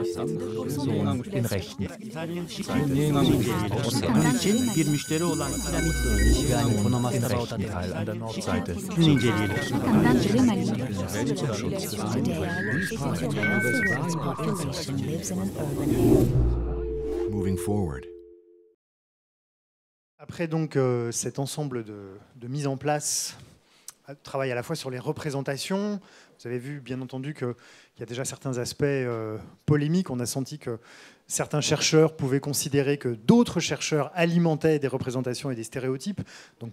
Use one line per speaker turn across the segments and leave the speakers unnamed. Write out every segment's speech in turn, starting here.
in Rechten.
Bir müşteri olan
Yani im rechten Teil an der Nordseite.
Moving forward.
Après donc cet ensemble de mise en place, travail à la fois sur les représentations. Vous avez vu bien entendu qu'il y a déjà certains aspects polémiques. On a senti que certains chercheurs pouvaient considérer que d'autres chercheurs alimentaient des représentations et des stéréotypes. Donc,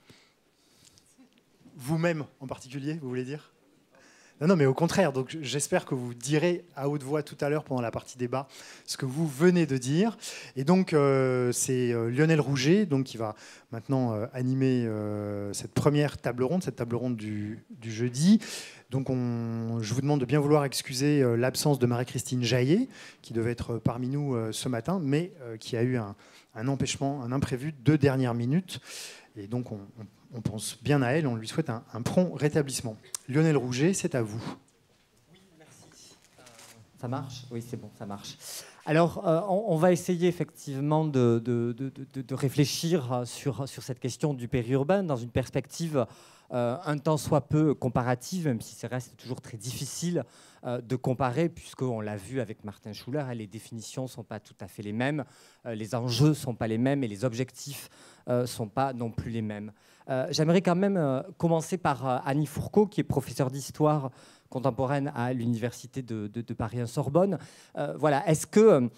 vous-même en particulier, vous voulez dire ? Non, mais au contraire. Donc, j'espère que vous direz à haute voix tout à l'heure pendant la partie débat ce que vous venez de dire. Et donc, c'est Lionel Rouget donc, qui va maintenant animer cette première table ronde, cette table ronde du jeudi. Donc, je vous demande de bien vouloir excuser l'absence de Marie-Christine Jaillet, qui devait être parmi nous ce matin, mais qui a eu un empêchement, un imprévu de dernière minute. Et donc, on pense bien à elle, on lui souhaite un prompt rétablissement. Lionel Rouget, c'est à vous.
Oui, merci. Ça marche ? Oui, c'est bon, ça marche. Alors, on va essayer effectivement de réfléchir sur cette question du périurbain dans une perspective un tant soit peu comparative, même si ça reste toujours très difficile de comparer, puisqu'on l'a vu avec Martin Schuller, les définitions ne sont pas tout à fait les mêmes, les enjeux ne sont pas les mêmes et les objectifs ne sont pas non plus les mêmes. J'aimerais quand même commencer par Annie Fourcault, qui est professeure d'histoire contemporaine à l'université de Paris-Sorbonne. Voilà, est-ce que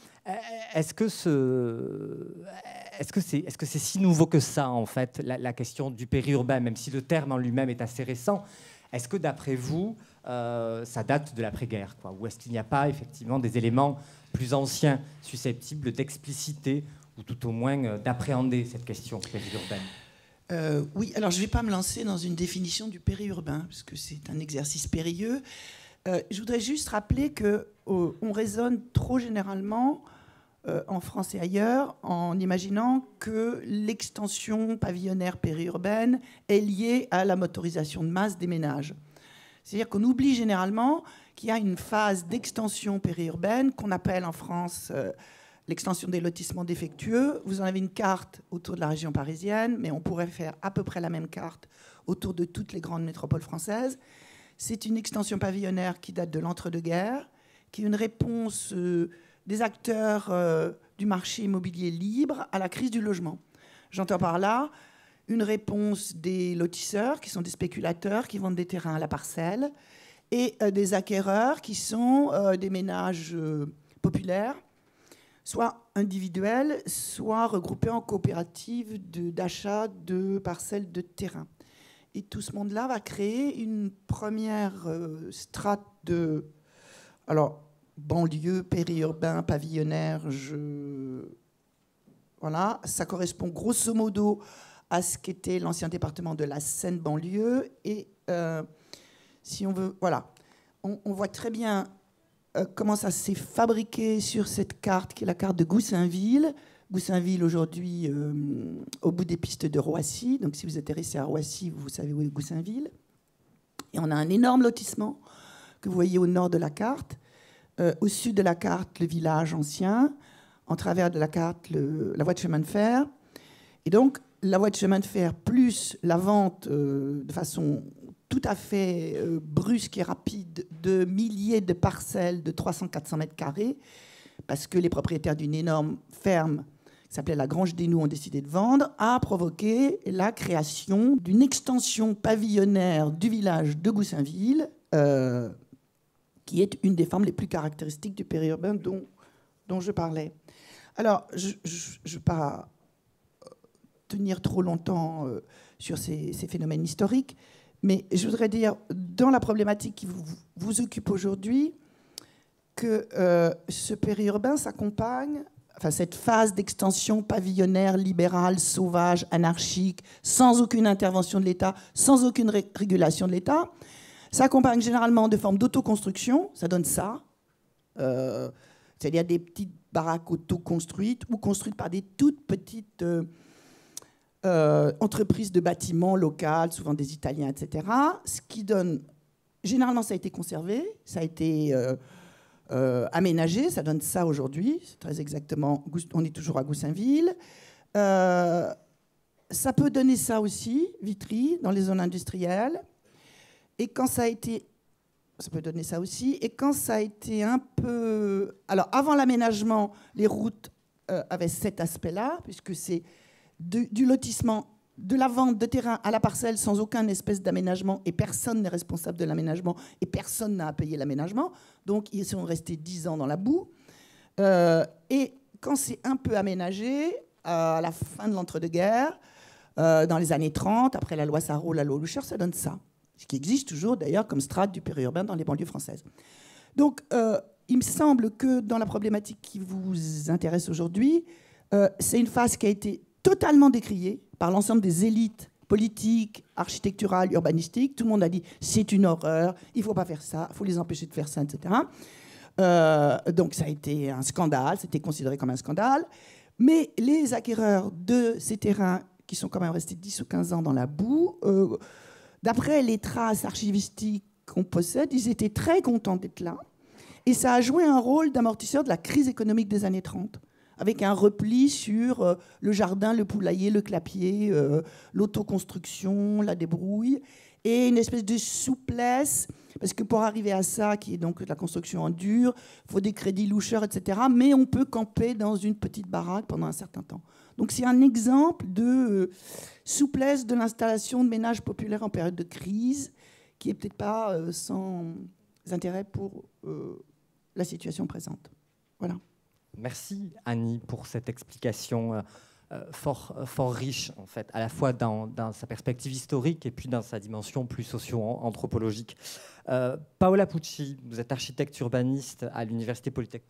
c'est si nouveau que ça, en fait, la question du périurbain, même si le terme en lui-même est assez récent? Est-ce que, d'après vous, ça date de l'après-guerre, quoi? Ou est-ce qu'il n'y a pas, effectivement, des éléments plus anciens susceptibles d'expliciter ou tout au moins d'appréhender cette question périurbaine?
Oui, alors je ne vais pas me lancer dans une définition du périurbain, parce que c'est un exercice périlleux. Je voudrais juste rappeler qu'on raisonne trop généralement, en France et ailleurs, en imaginant que l'extension pavillonnaire périurbaine est liée à la motorisation de masse des ménages. C'est-à-dire qu'on oublie généralement qu'il y a une phase d'extension périurbaine qu'on appelle en France l'extension des lotissements défectueux. Vous en avez une carte autour de la région parisienne, mais on pourrait faire à peu près la même carte autour de toutes les grandes métropoles françaises. C'est une extension pavillonnaire qui date de l'entre-deux-guerres, qui est une réponse des acteurs du marché immobilier libre à la crise du logement. J'entends par là une réponse des lotisseurs, qui sont des spéculateurs, qui vendent des terrains à la parcelle, et des acquéreurs, qui sont des ménages populaires, soit individuels, soit regroupés en coopératives d'achat de parcelles de terrain. Et tout ce monde-là va créer une première strate de... Alors, banlieue, périurbain, pavillonnaire, voilà, ça correspond grosso modo à ce qu'était l'ancien département de la Seine-Banlieue. Et si on veut... Voilà, on voit très bien... comment ça s'est fabriqué sur cette carte, qui est la carte de Goussainville. Goussainville, aujourd'hui, au bout des pistes de Roissy. Donc, si vous êtes intéressé à Roissy, vous savez où est Goussainville. Et on a un énorme lotissement que vous voyez au nord de la carte. Au sud de la carte, le village ancien. En travers de la carte, la voie de chemin de fer. Et donc, la voie de chemin de fer plus la vente de façon... tout à fait brusque et rapide de milliers de parcelles de 300-400 mètres carrés, parce que les propriétaires d'une énorme ferme qui s'appelait la Grange des Noux ont décidé de vendre, a provoqué la création d'une extension pavillonnaire du village de Goussainville, qui est une des formes les plus caractéristiques du périurbain dont je parlais. Alors, je ne vais pas tenir trop longtemps sur ces phénomènes historiques, mais je voudrais dire, dans la problématique qui vous occupe aujourd'hui, que ce périurbain s'accompagne, enfin cette phase d'extension pavillonnaire, libérale, sauvage, anarchique, sans aucune intervention de l'État, sans aucune régulation de l'État, s'accompagne généralement de formes d'autoconstruction, ça donne ça, c'est-à-dire des petites baraques autoconstruites ou construites par des toutes petites... entreprises de bâtiments locales, souvent des Italiens, etc. Ce qui donne... Généralement, ça a été conservé, ça a été aménagé, ça donne ça aujourd'hui, c'est très exactement, on est toujours à Goussainville. Ça peut donner ça aussi, Vitry, dans les zones industrielles. Et quand ça a été... Ça peut donner ça aussi. Et quand ça a été un peu... Alors, avant l'aménagement, les routes avaient cet aspect-là, puisque c'est du lotissement, de la vente de terrain à la parcelle sans aucun espèce d'aménagement, et personne n'est responsable de l'aménagement, et personne n'a à payer l'aménagement. Donc, ils sont restés 10 ans dans la boue. Et quand c'est un peu aménagé, à la fin de l'entre-deux-guerres, dans les années 30, après la loi Sarrault, la loi Loucher, ça donne ça. Ce qui existe toujours, d'ailleurs, comme strate du périurbain dans les banlieues françaises. Donc, il me semble que dans la problématique qui vous intéresse aujourd'hui, c'est une phase qui a été totalement décriée par l'ensemble des élites politiques, architecturales, urbanistiques. Tout le monde a dit c'est une horreur, il ne faut pas faire ça, il faut les empêcher de faire ça, etc. Donc, ça a été un scandale, c'était considéré comme un scandale. Mais les acquéreurs de ces terrains, qui sont quand même restés 10 ou 15 ans dans la boue, d'après les traces archivistiques qu'on possède, ils étaient très contents d'être là. Et ça a joué un rôle d'amortisseur de la crise économique des années 30, avec un repli sur le jardin, le poulailler, le clapier, l'autoconstruction, la débrouille, et une espèce de souplesse, parce que pour arriver à ça, qui est donc la construction en dur, il faut des crédits loucheurs, etc. Mais on peut camper dans une petite baraque pendant un certain temps. Donc c'est un exemple de souplesse de l'installation de ménages populaires en période de crise, qui n'est peut-être pas sans intérêt pour la situation présente. Voilà.
Merci Annie pour cette explication fort riche, en fait, à la fois dans sa perspective historique et puis dans sa dimension plus socio-anthropologique. Paola Pucci, vous êtes architecte urbaniste à l'Université Polytechnique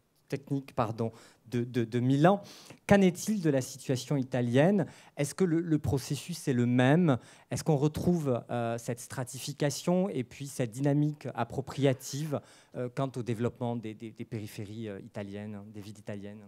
de Milan. Qu'en est-il de la situation italienne? Est-ce que le processus est le même? Est-ce qu'on retrouve cette stratification et puis cette dynamique appropriative quant au développement des périphéries italiennes, des villes italiennes?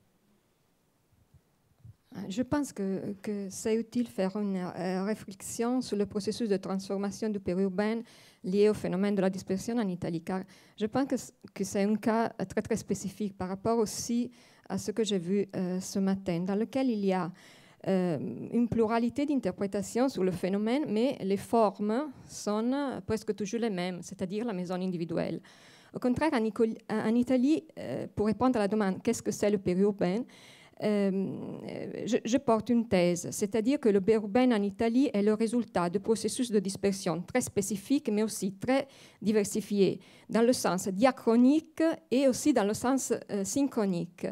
Je pense que c'est utile de faire une réflexion sur le processus de transformation du périurbain lié au phénomène de la dispersion en Italie, car je pense que c'est un cas très, très spécifique par rapport aussi à ce que j'ai vu ce matin, dans lequel il y a une pluralité d'interprétations sur le phénomène, mais les formes sont presque toujours les mêmes, c'est-à-dire la maison individuelle. Au contraire, en Italie, pour répondre à la demande « qu'est-ce que c'est le périurbain ?», je porte une thèse, c'est-à-dire que le périurbain en Italie est le résultat de processus de dispersion très spécifiques, mais aussi très diversifiés, dans le sens diachronique et aussi dans le sens synchronique.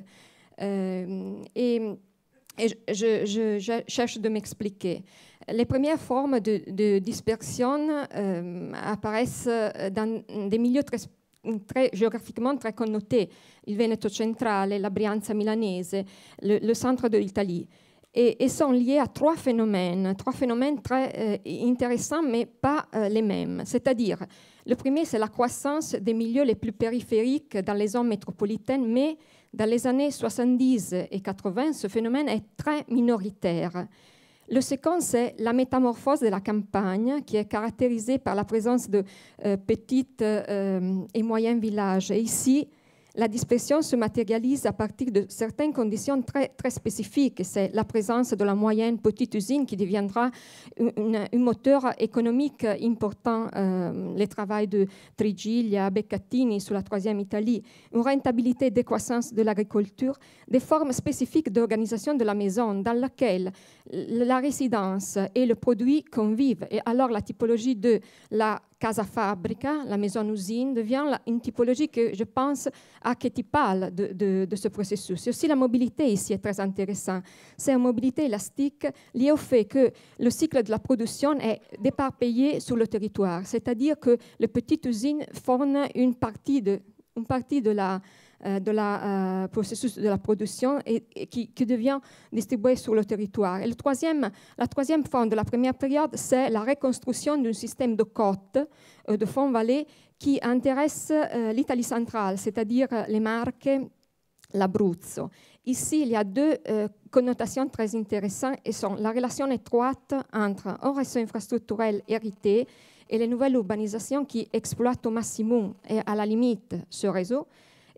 Et je cherche de m'expliquer. Les premières formes de dispersion apparaissent dans des milieux géographiquement très connotés, il Veneto centrale, la Brianza milanese, le centre de l'Italie, et sont liés à trois phénomènes très intéressants, mais pas les mêmes. C'est-à-dire, le premier, c'est la croissance des milieux les plus périphériques dans les zones métropolitaines, mais dans les années 70 et 80, ce phénomène est très minoritaire. Le second, c'est la métamorphose de la campagne, qui est caractérisée par la présence de petits et moyens villages. Et ici, la dispersion se matérialise à partir de certaines conditions très, très spécifiques. C'est la présence de la moyenne petite usine qui deviendra un moteur économique important. Les travaux de Trigiglia, Beccattini sur la troisième Italie, une rentabilité décroissance de l'agriculture, des formes spécifiques d'organisation de la maison dans laquelle la résidence et le produit convivent. Et alors la typologie de la casa fabbrica, la maison-usine, devient une typologie que je pense archétypale de ce processus. Et aussi la mobilité ici est très intéressante. C'est une mobilité élastique liée au fait que le cycle de la production est déparpillé sur le territoire, c'est-à-dire que les petites usines forment une partie de la processus de la production et qui devient distribué sur le territoire. Et la troisième forme de la première période, c'est la reconstruction d'un système de côtes, de fonds-vallées, qui intéresse l'Italie centrale, c'est-à-dire les Marques, l'Abruzzo. Ici, il y a deux connotations très intéressantes et sont la relation étroite entre un réseau infrastructurel hérité et les nouvelles urbanisations qui exploitent au maximum et à la limite ce réseau,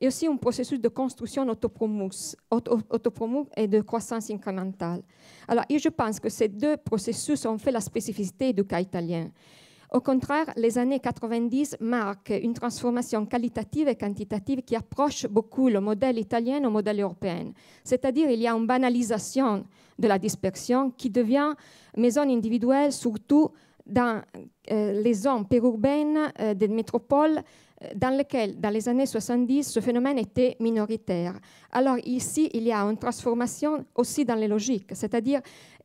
et aussi un processus de construction autopromu et de croissance incrémentale. Alors, je pense que ces deux processus ont fait la spécificité du cas italien. Au contraire, les années 90 marquent une transformation qualitative et quantitative qui approche beaucoup le modèle italien au modèle européen. C'est-à-dire qu'il y a une banalisation de la dispersion qui devient maison individuelle, surtout dans les zones périurbaines des métropoles dans lesquelles, dans les années 70, ce phénomène était minoritaire. Alors ici, il y a une transformation aussi dans les logiques, c'est-à-dire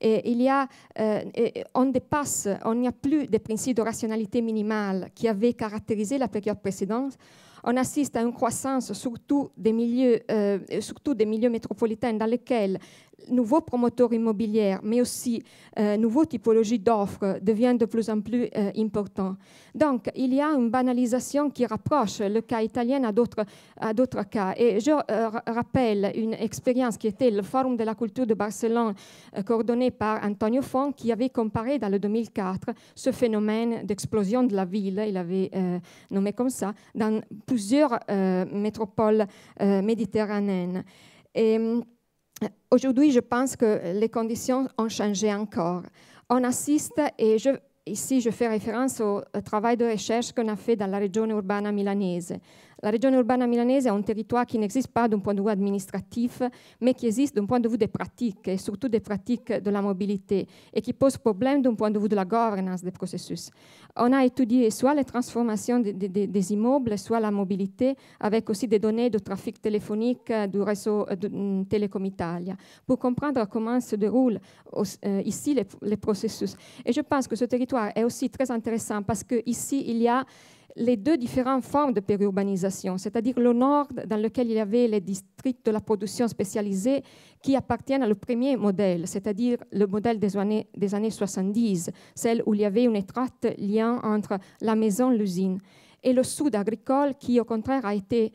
on dépasse, on n'y a plus des principes de rationalité minimale qui avaient caractérisé la période précédente. On assiste à une croissance surtout des milieux métropolitains dans lesquels nouveaux promoteurs immobiliers, mais aussi nouveaux typologies d'offres deviennent de plus en plus importants. Donc, il y a une banalisation qui rapproche le cas italien à d'autres cas. Et je rappelle une expérience qui était le Forum de la culture de Barcelone, coordonné par Antonio Font, qui avait comparé dans le 2004 ce phénomène d'explosion de la ville, il avait nommé comme ça, dans plusieurs métropoles méditerranéennes. Et aujourd'hui, je pense que les conditions ont changé encore. On assiste, et ici je fais référence au travail de recherche qu'on a fait dans la région urbana milanaise. La région urbana milanaise est un territoire qui n'existe pas d'un point de vue administratif, mais qui existe d'un point de vue des pratiques, et surtout des pratiques de la mobilité, et qui pose problème d'un point de vue de la gouvernance des processus. On a étudié soit les transformations des immeubles, soit la mobilité, avec aussi des données de trafic téléphonique du réseau de Telecom Italia, pour comprendre comment se déroulent ici les processus. Et je pense que ce territoire est aussi très intéressant parce qu'ici, il y a les deux différentes formes de périurbanisation, c'est-à-dire le nord dans lequel il y avait les districts de la production spécialisée qui appartiennent au premier modèle, c'est-à-dire le modèle des années 70, celle où il y avait un étroit lien entre la maison et l'usine. Et le sud agricole qui, au contraire, a été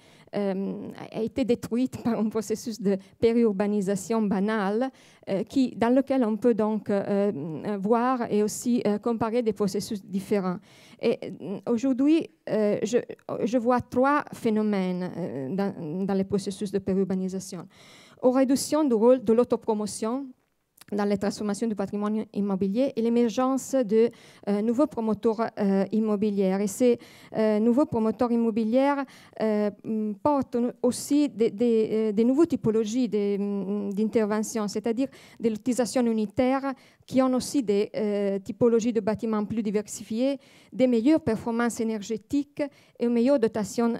détruit par un processus de périurbanisation banale dans lequel on peut donc voir et aussi comparer des processus différents. Et aujourd'hui, je vois trois phénomènes dans les processus de périurbanisation. Une réduction du rôle de l'autopromotion dans les transformations du patrimoine immobilier et l'émergence de nouveaux promoteurs immobiliers. Et ces nouveaux promoteurs immobiliers portent aussi des nouvelles typologies d'intervention, c'est-à-dire de l'utilisation unitaire qui ont aussi des typologies de bâtiments plus diversifiées, des meilleures performances énergétiques et une meilleure dotation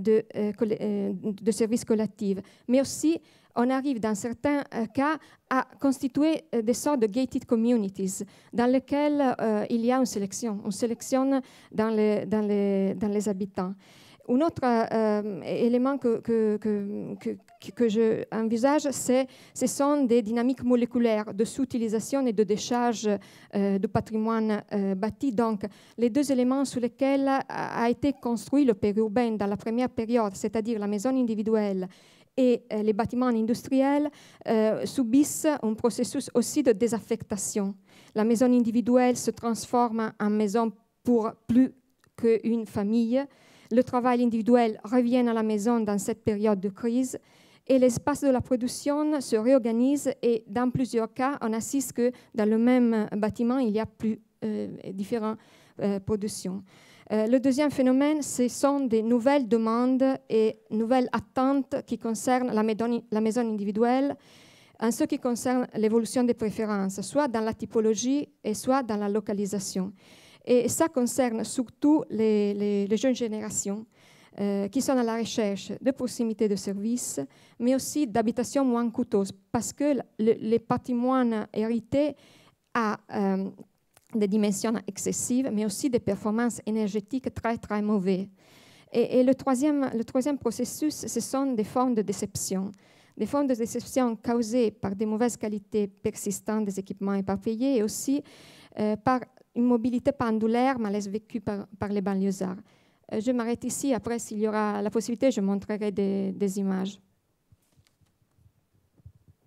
de services collectifs, mais aussi on arrive dans certains cas à constituer des sortes de gated communities dans lesquelles il y a une sélection dans les habitants. Un autre élément que je envisage, ce sont des dynamiques moléculaires de sous-utilisation et de décharge du patrimoine bâti. Donc, les deux éléments sur lesquels a été construit le périurbain dans la première période, c'est-à-dire la maison individuelle et les bâtiments industriels subissent un processus aussi de désaffectation. La maison individuelle se transforme en maison pour plus qu'une famille. Le travail individuel revient à la maison dans cette période de crise et l'espace de la production se réorganise et dans plusieurs cas, on assiste que dans le même bâtiment, il y a plus différentes productions. Le deuxième phénomène, ce sont des nouvelles demandes et nouvelles attentes qui concernent la maison individuelle en ce qui concerne l'évolution des préférences, soit dans la typologie et soit dans la localisation. Et ça concerne surtout les jeunes générations qui sont à la recherche de proximité de services, mais aussi d'habitations moins coûteuses, parce que le patrimoine hérité a des dimensions excessives, mais aussi des performances énergétiques très, très mauvaises. Et le troisième processus, ce sont des formes de déception. Des formes de déception causées par des mauvaises qualités persistantes des équipements éparpillés et aussi par une mobilité pendulaire malaise vécue par les banlieusards. Je m'arrête ici. Après, s'il y aura la possibilité, je montrerai des images.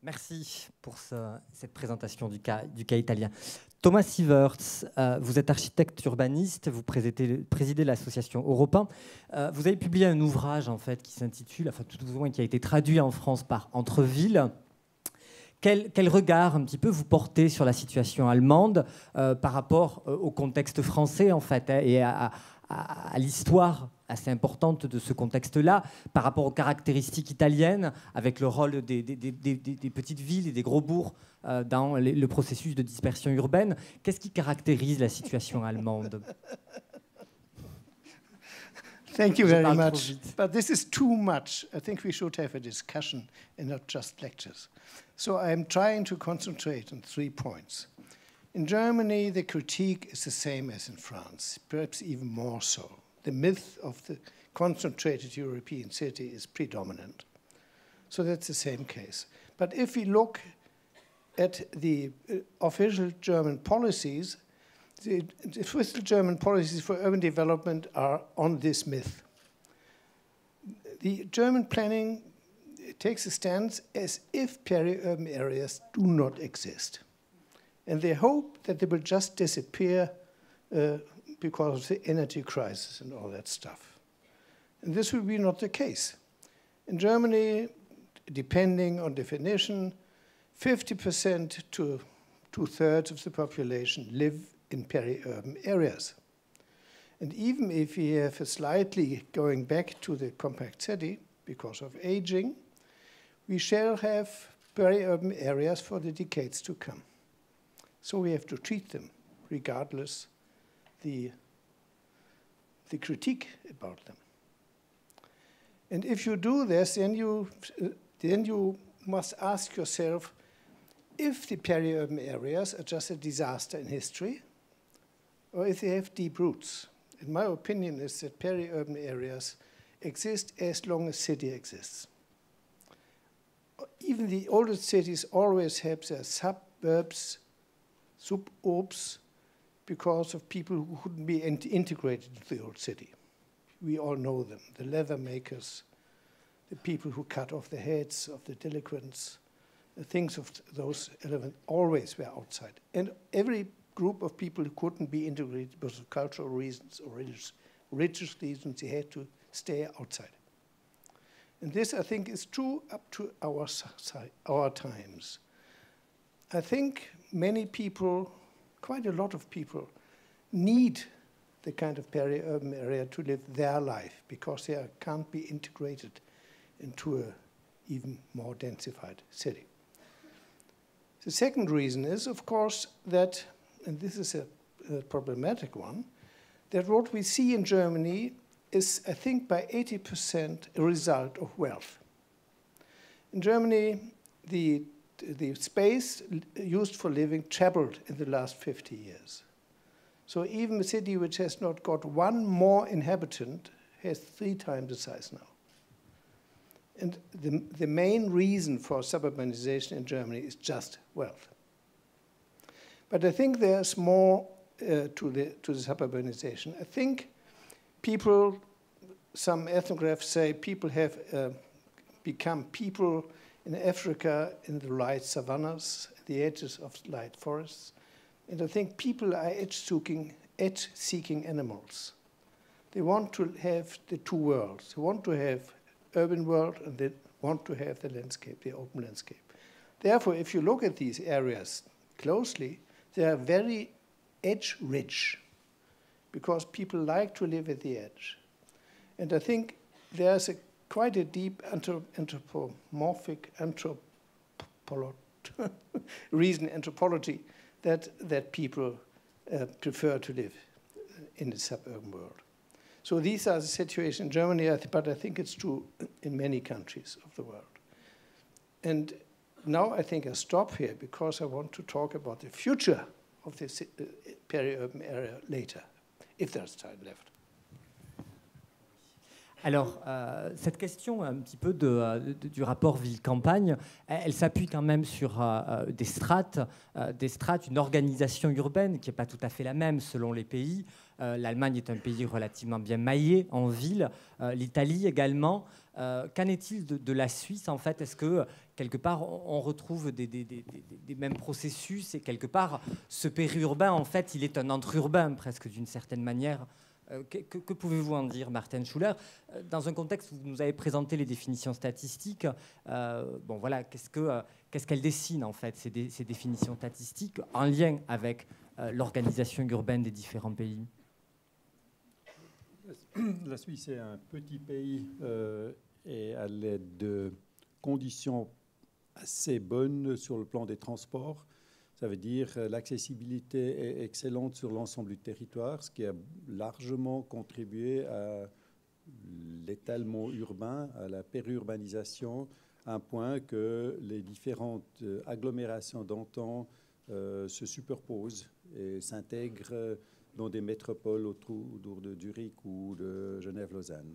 Merci pour cette présentation du cas italien. Thomas Sieverts, vous êtes architecte urbaniste, vous présidez l'association Europa. Vous avez publié un ouvrage en fait, qui s'intitule, enfin tout au moins qui a été traduit en France par Entrevilles. Quel regard un petit peu vous portez sur la situation allemande par rapport au contexte français en fait, et à l'histoire assez importante de ce contexte-là, par rapport aux caractéristiques italiennes, avec le rôle des petites villes et des gros bourgs dans le processus de dispersion urbaine. Qu'est-ce qui caractérise la situation allemande?
Thank you very much. But this is too much. I think we should have a discussion and not just lectures. So I'm trying to concentrate on 3 points. In Germany, the critique is the same as in France, perhaps even more so. The myth of the concentrated European city is predominant. So that's the same case. But if we look at the official German policies, the official German policies for urban development are on this myth. The German planning takes a stance as if peri-urban areas do not exist. And they hope that they will just disappear because of the energy crisis and all that stuff. And this will be not the case. In Germany, depending on definition, 50% to 2/3 of the population live in peri-urban areas. And even if we have a slightly going back to the compact city because of aging, we shall have peri-urban areas for the decades to come. So we have to treat them regardless the critique about them. And if you do this, then you must ask yourself if the peri-urban areas are just a disaster in history or if they have deep roots. And my opinion is that peri-urban areas exist as long as city exists. Even the oldest cities always have their suburbs, suburbs, because of people who couldn't be integrated into the old city. We all know them, the leather makers, the people who cut off the heads of the delinquents, the things of those elements always were outside. And every group of people who couldn't be integrated because of cultural reasons or religious reasons, they had to stay outside. And this, I think, is true up to our times. I think many people, quite a lot of people, need the kind of peri-urban area to live their life because they can't be integrated into an even more densified city. The second reason is, of course, that, and this is a problematic one, that what we see in Germany is, I think, by 80% a result of wealth. In Germany, the space used for living trebled in the last 50 years. So even a city which has not got one more inhabitant has 3 times the size now. And the main reason for suburbanization in Germany is just wealth. But I think there's more to the suburbanization. I think people, some ethnographs say people have become people in Africa in the light savannas, the edges of light forests. And I think people are edge-seeking animals. They want to have the 2 worlds. They want to have urban world and they want to have the landscape, the open landscape. Therefore, if you look at these areas closely, they are very edge-rich because people like to live at the edge. And I think there's quite a deep anthropomorphic anthropology that people prefer to live in the suburban world. So these are the situations in Germany, but I think it's true in many countries of the world. And now I think I stop here because I want to talk about the future of this peri-urban area later, if there's time left.
Alors, cette question un petit peu du rapport ville-campagne, elle s'appuie quand même sur des strates, une organisation urbaine qui n'est pas tout à fait la même selon les pays. L'Allemagne est un pays relativement bien maillé en ville, l'Italie également. Qu'en est-il de la Suisse, en fait? Est-ce que, quelque part, on retrouve des mêmes processus et, quelque part, ce périurbain, en fait, il est un entre-urbain, presque, d'une certaine manière? Que pouvez-vous en dire, Martin Schuler? Dans un contexte où vous nous avez présenté les définitions statistiques, bon, voilà, qu'est-ce qu'elles dessinent, en fait, ces définitions statistiques, en lien avec l'organisation urbaine des différents pays?
La Suisse est un petit pays et à l'aide de conditions assez bonnes sur le plan des transports. Ça veut dire l'accessibilité est excellente sur l'ensemble du territoire, ce qui a largement contribué à l'étalement urbain, à la périurbanisation, à un point que les différentes agglomérations d'antan se superposent et s'intègrent dans des métropoles autour de Zurich ou de Genève-Lausanne.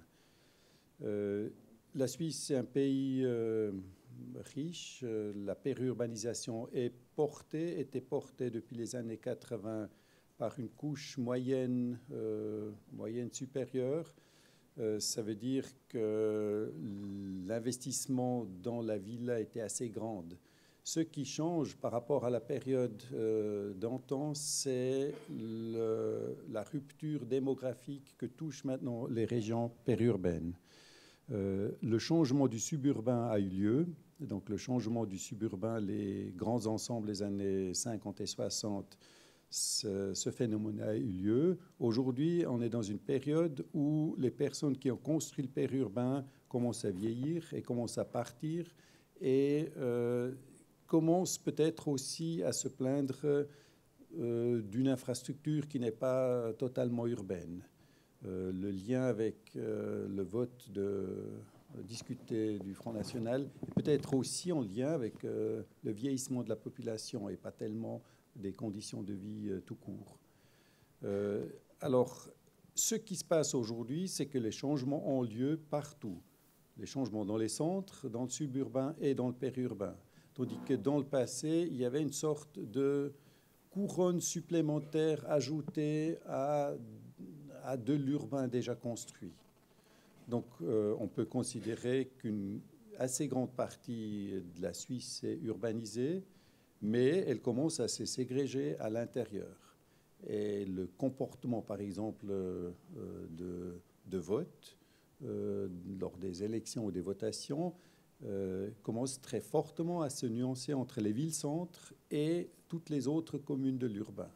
La Suisse, c'est un pays riche. La périurbanisation était portée depuis les années 80 par une couche moyenne supérieure. Ça veut dire que l'investissement dans la ville a été assez grand. Ce qui change par rapport à la période d'antan, c'est la rupture démographique que touchent maintenant les régions périurbaines. Le changement du suburbain a eu lieu. Donc le changement du suburbain, les grands ensembles des années 50 et 60, ce phénomène a eu lieu. Aujourd'hui, on est dans une période où les personnes qui ont construit le périurbain commencent à vieillir et commencent à partir et commencent peut-être aussi à se plaindre d'une infrastructure qui n'est pas totalement urbaine. Le lien avec le vote discuté du Front National peut-être aussi en lien avec le vieillissement de la population et pas tellement des conditions de vie tout court. Alors, ce qui se passe aujourd'hui, c'est que les changements ont lieu partout. Les changements dans les centres, dans le suburbain et dans le périurbain. Tandis que dans le passé, il y avait une sorte de couronne supplémentaire ajoutée à de l'urbain déjà construit. Donc, on peut considérer qu'une assez grande partie de la Suisse est urbanisée, mais elle commence à se ségréger à l'intérieur. Et le comportement, par exemple, de vote, lors des élections ou des votations, commence très fortement à se nuancer entre les villes-centres et toutes les autres communes de l'urbain.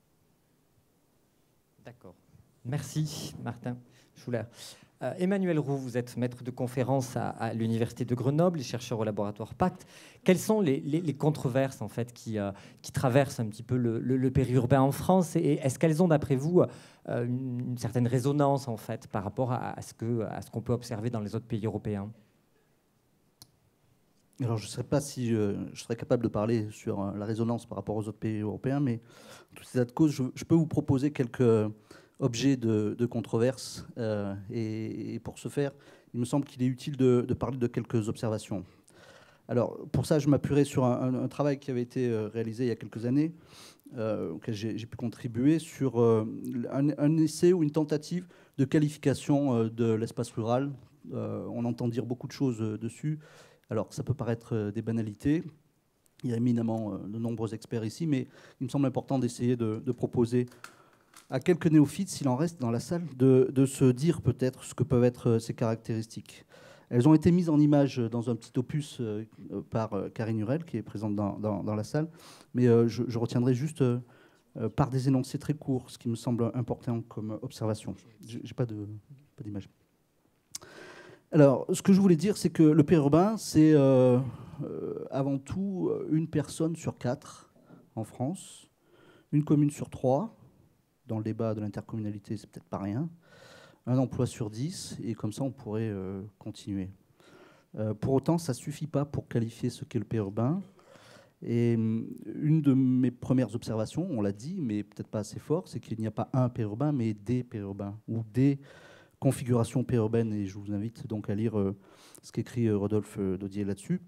D'accord. Merci, Martin Schuler. Emmanuel Roux, vous êtes maître de conférence à l'Université de Grenoble et chercheur au laboratoire Pacte. Quelles sont les controverses en fait, qui traversent un petit peu le périurbain en France et est-ce qu'elles ont, d'après vous, une certaine résonance en fait, par rapport à ce qu'on peut observer dans les autres pays européens?
Alors, je ne sais pas si je serais capable de parler sur la résonance par rapport aux autres pays européens, mais en tout état de cause, je peux vous proposer quelques objets de controverse. Et pour ce faire, il me semble qu'il est utile de parler de quelques observations. Alors, pour ça, je m'appuierai sur un travail qui avait été réalisé il y a quelques années, auquel j'ai pu contribuer, sur un essai ou une tentative de qualification de l'espace rural. On entend dire beaucoup de choses dessus. Alors, ça peut paraître des banalités. Il y a éminemment de nombreux experts ici, mais il me semble important d'essayer de proposer à quelques néophytes, s'il en reste dans la salle, de se dire peut-être ce que peuvent être ces caractéristiques. Elles ont été mises en image dans un petit opus par Karine Hurel, qui est présente dans la salle, mais je retiendrai juste par des énoncés très courts, ce qui me semble important comme observation. Je n'ai pas d'image. Alors, ce que je voulais dire, c'est que le périurbain, c'est avant tout une personne sur 4 en France, une commune sur 3, dans le débat de l'intercommunalité, c'est peut-être pas rien, un emploi sur 10, et comme ça, on pourrait continuer. Pour autant, ça ne suffit pas pour qualifier ce qu'est le périurbain. Et une de mes premières observations, on l'a dit, mais peut-être pas assez fort, c'est qu'il n'y a pas un périurbain, mais des périurbains, ou des configuration périurbaine, et je vous invite donc à lire ce qu'écrit Rodolphe Daudier là-dessus.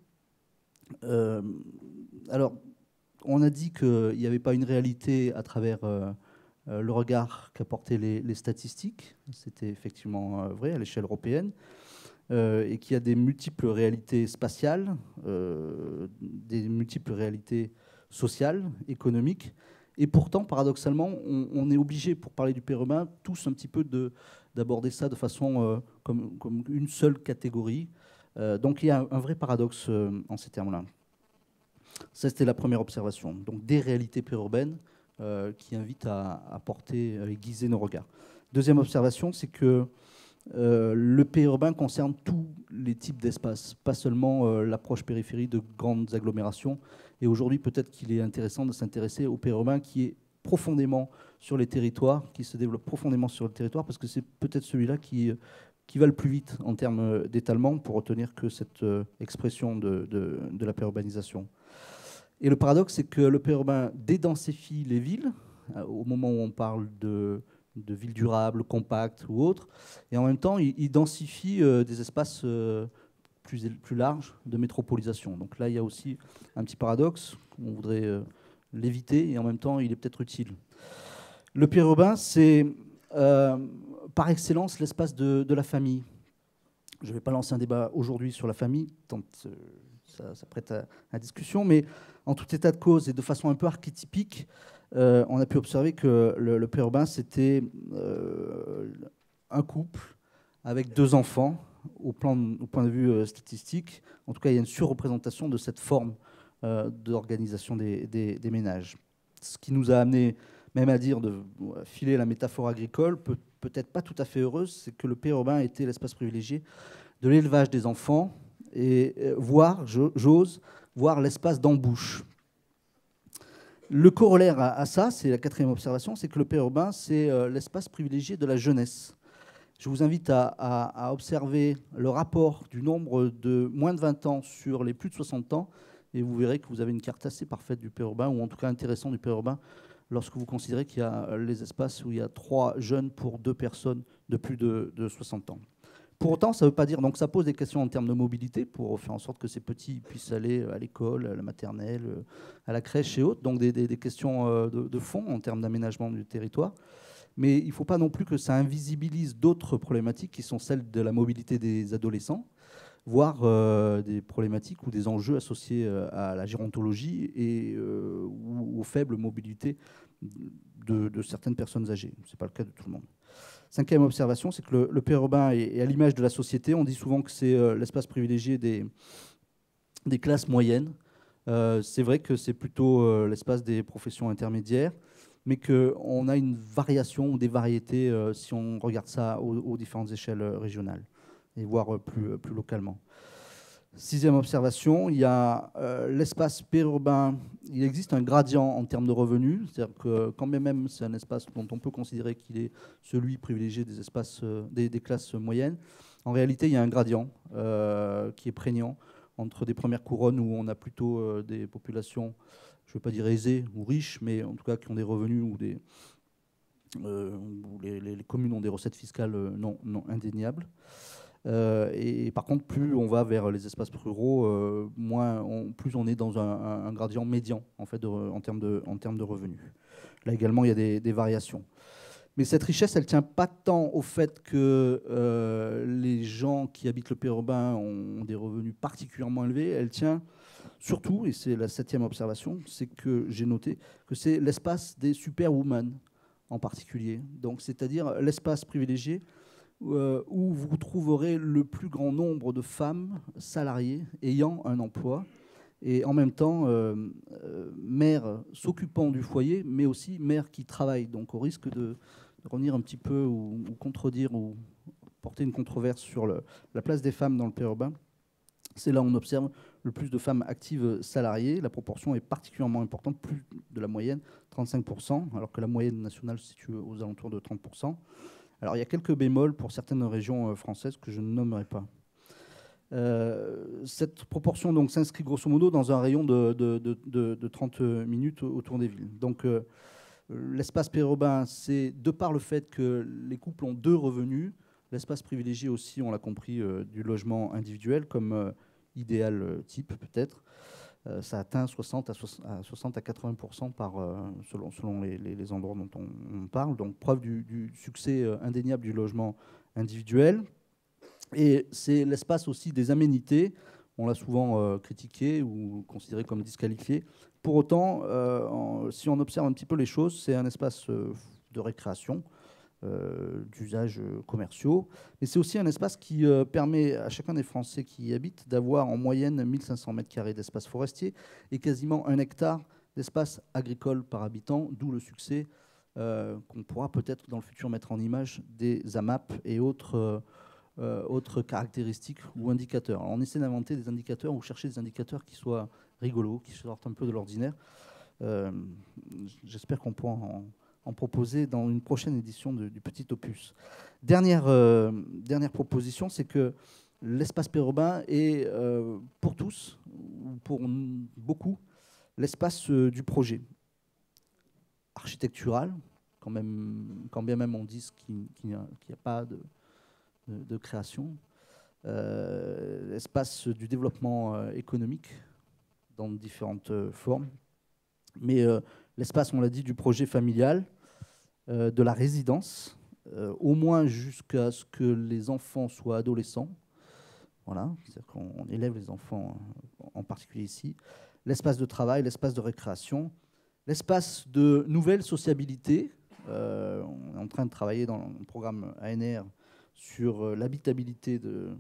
Alors, on a dit qu'il n'y avait pas une réalité à travers le regard qu'apportaient les statistiques. C'était effectivement vrai à l'échelle européenne. Et qu'il y a des multiples réalités spatiales, des multiples réalités sociales, économiques. Et pourtant, paradoxalement, on est obligé, pour parler du périurbain, tous un petit peu d'aborder ça de façon comme une seule catégorie. Donc il y a un vrai paradoxe en ces termes-là. Ça, c'était la première observation. Donc des réalités périurbaines qui invitent à porter, à aiguiser nos regards. Deuxième observation, c'est que le périurbain concerne tous les types d'espaces, pas seulement l'approche périphérie de grandes agglomérations. Et aujourd'hui, peut-être qu'il est intéressant de s'intéresser au périurbain qui est profondément sur les territoires, qui se développe profondément sur le territoire, parce que c'est peut-être celui-là qui va le plus vite en termes d'étalement, pour retenir que cette expression de la périurbanisation. Et le paradoxe, c'est que le périurbain dédensifie les villes, au moment où on parle de villes durables, compactes ou autres, et en même temps, il densifie des espaces plus larges de métropolisation. Donc là, il y a aussi un petit paradoxe, on voudrait l'éviter, et en même temps, il est peut-être utile. Le périurbain, c'est par excellence l'espace de la famille. Je ne vais pas lancer un débat aujourd'hui sur la famille, tant ça prête à discussion, mais en tout état de cause et de façon un peu archétypique, on a pu observer que le périurbain, c'était un couple avec 2 enfants, au point de vue statistique. En tout cas, il y a une surreprésentation de cette forme d'organisation des ménages. Ce qui nous a amené même à dire, de filer la métaphore agricole, peut-être pas tout à fait heureuse, c'est que le périurbain était l'espace privilégié de l'élevage des enfants, et j'ose voir l'espace d'embouche. Le corollaire à ça, c'est la 4e observation, c'est que le périurbain, c'est l'espace privilégié de la jeunesse. Je vous invite à observer le rapport du nombre de moins de 20 ans sur les plus de 60 ans, et vous verrez que vous avez une carte assez parfaite du périurbain, ou en tout cas intéressante du périurbain, lorsque vous considérez qu'il y a les espaces où il y a 3 jeunes pour 2 personnes de plus de 60 ans. Pour autant, ça ne veut pas dire... Donc ça pose des questions en termes de mobilité, pour faire en sorte que ces petits puissent aller à l'école, à la maternelle, à la crèche et autres. Donc des questions de fond en termes d'aménagement du territoire. Mais il ne faut pas non plus que ça invisibilise d'autres problématiques qui sont celles de la mobilité des adolescents, voire des problématiques ou des enjeux associés à la gérontologie et ou aux faibles mobilités de certaines personnes âgées. Ce n'est pas le cas de tout le monde. 5e observation, c'est que le périurbain est à l'image de la société. On dit souvent que c'est l'espace privilégié des classes moyennes. C'est vrai que c'est plutôt l'espace des professions intermédiaires, mais qu'on a une variation ou des variétés si on regarde ça aux différentes échelles régionales, et voire plus localement. 6e observation, il y a l'espace périurbain, il existe un gradient en termes de revenus, c'est-à-dire que quand même c'est un espace dont on peut considérer qu'il est celui privilégié des espaces des classes moyennes, en réalité il y a un gradient qui est prégnant entre des premières couronnes où on a plutôt des populations, je ne veux pas dire aisées ou riches, mais en tout cas qui ont des revenus ou où les communes ont des recettes fiscales non indéniables. Et par contre, plus on va vers les espaces ruraux, plus on est dans un gradient médian en fait, en termes de revenus. Là également, il y a des variations. Mais cette richesse, elle ne tient pas tant au fait que les gens qui habitent le périurbain ont des revenus particulièrement élevés. Elle tient surtout, et c'est la 7e observation, c'est que j'ai noté que c'est l'espace des superwomen en particulier. Donc, c'est-à-dire l'espace privilégié où vous trouverez le plus grand nombre de femmes salariées ayant un emploi et en même temps mères s'occupant du foyer, mais aussi mères qui travaillent. Donc au risque de revenir un petit peu ou contredire ou porter une controverse sur la place des femmes dans le périurbain, c'est là où on observe le plus de femmes actives salariées. La proportion est particulièrement importante, plus de la moyenne, 35%, alors que la moyenne nationale se situe aux alentours de 30%. Alors, il y a quelques bémols pour certaines régions françaises que je ne nommerai pas. Cette proportion donc, s'inscrit grosso modo dans un rayon de 30 minutes autour des villes. Donc, l'espace périurbain, c'est de par le fait que les couples ont 2 revenus, L'espace privilégié aussi, on l'a compris, du logement individuel comme idéal type peut-être. Ça atteint 60 à 80% selon les endroits dont on parle. Donc preuve du succès indéniable du logement individuel. Et c'est l'espace aussi des aménités. On l'a souvent critiqué ou considéré comme disqualifié. Pour autant, si on observe un petit peu les choses, c'est un espace de récréation, d'usages commerciaux. Mais c'est aussi un espace qui permet à chacun des Français qui y habitent d'avoir en moyenne 1500 m² d'espace forestier et quasiment 1 hectare d'espace agricole par habitant, d'où le succès qu'on pourra peut-être dans le futur mettre en image des AMAP et autres caractéristiques ou indicateurs. Alors on essaie d'inventer des indicateurs ou chercher des indicateurs qui soient rigolos, qui sortent un peu de l'ordinaire. J'espère qu'on pourra en proposer dans une prochaine édition du Petit Opus. Dernière proposition, c'est que l'espace périurbain est pour tous, ou pour beaucoup, l'espace du projet architectural, quand bien même on dise qu'il n'y a pas de création, l'espace du développement économique dans différentes formes, mais l'espace, on l'a dit, du projet familial, de la résidence, au moins jusqu'à ce que les enfants soient adolescents. Voilà, c'est-à-dire qu'on élève les enfants en particulier ici. L'espace de travail, l'espace de récréation, l'espace de nouvelle sociabilité. On est en train de travailler dans le programme ANR sur l'habitabilité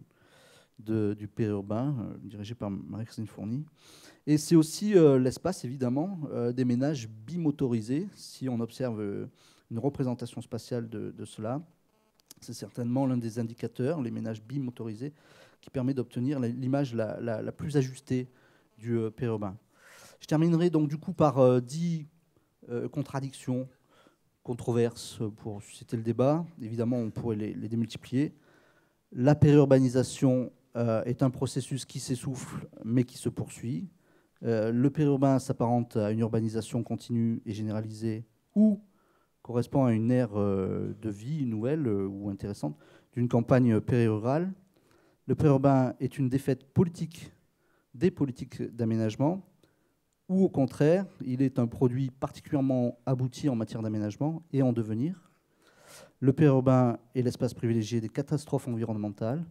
du périurbain, dirigé par Marie-Christine Fourny. Et c'est aussi l'espace, évidemment, des ménages bimotorisés. Si on observe une représentation spatiale de cela, c'est certainement l'un des indicateurs, les ménages bimotorisés, qui permet d'obtenir l'image la plus ajustée du périurbain. Je terminerai donc du coup par 10 contradictions, controverses pour susciter le débat. Évidemment, on pourrait les démultiplier. La périurbanisation est un processus qui s'essouffle, mais qui se poursuit. Le périurbain s'apparente à une urbanisation continue et généralisée ou correspond à une ère de vie nouvelle ou intéressante d'une campagne périrurale. Le périurbain est une défaite politique des politiques d'aménagement ou au contraire, il est un produit particulièrement abouti en matière d'aménagement et en devenir. Le périurbain est l'espace privilégié des catastrophes environnementales.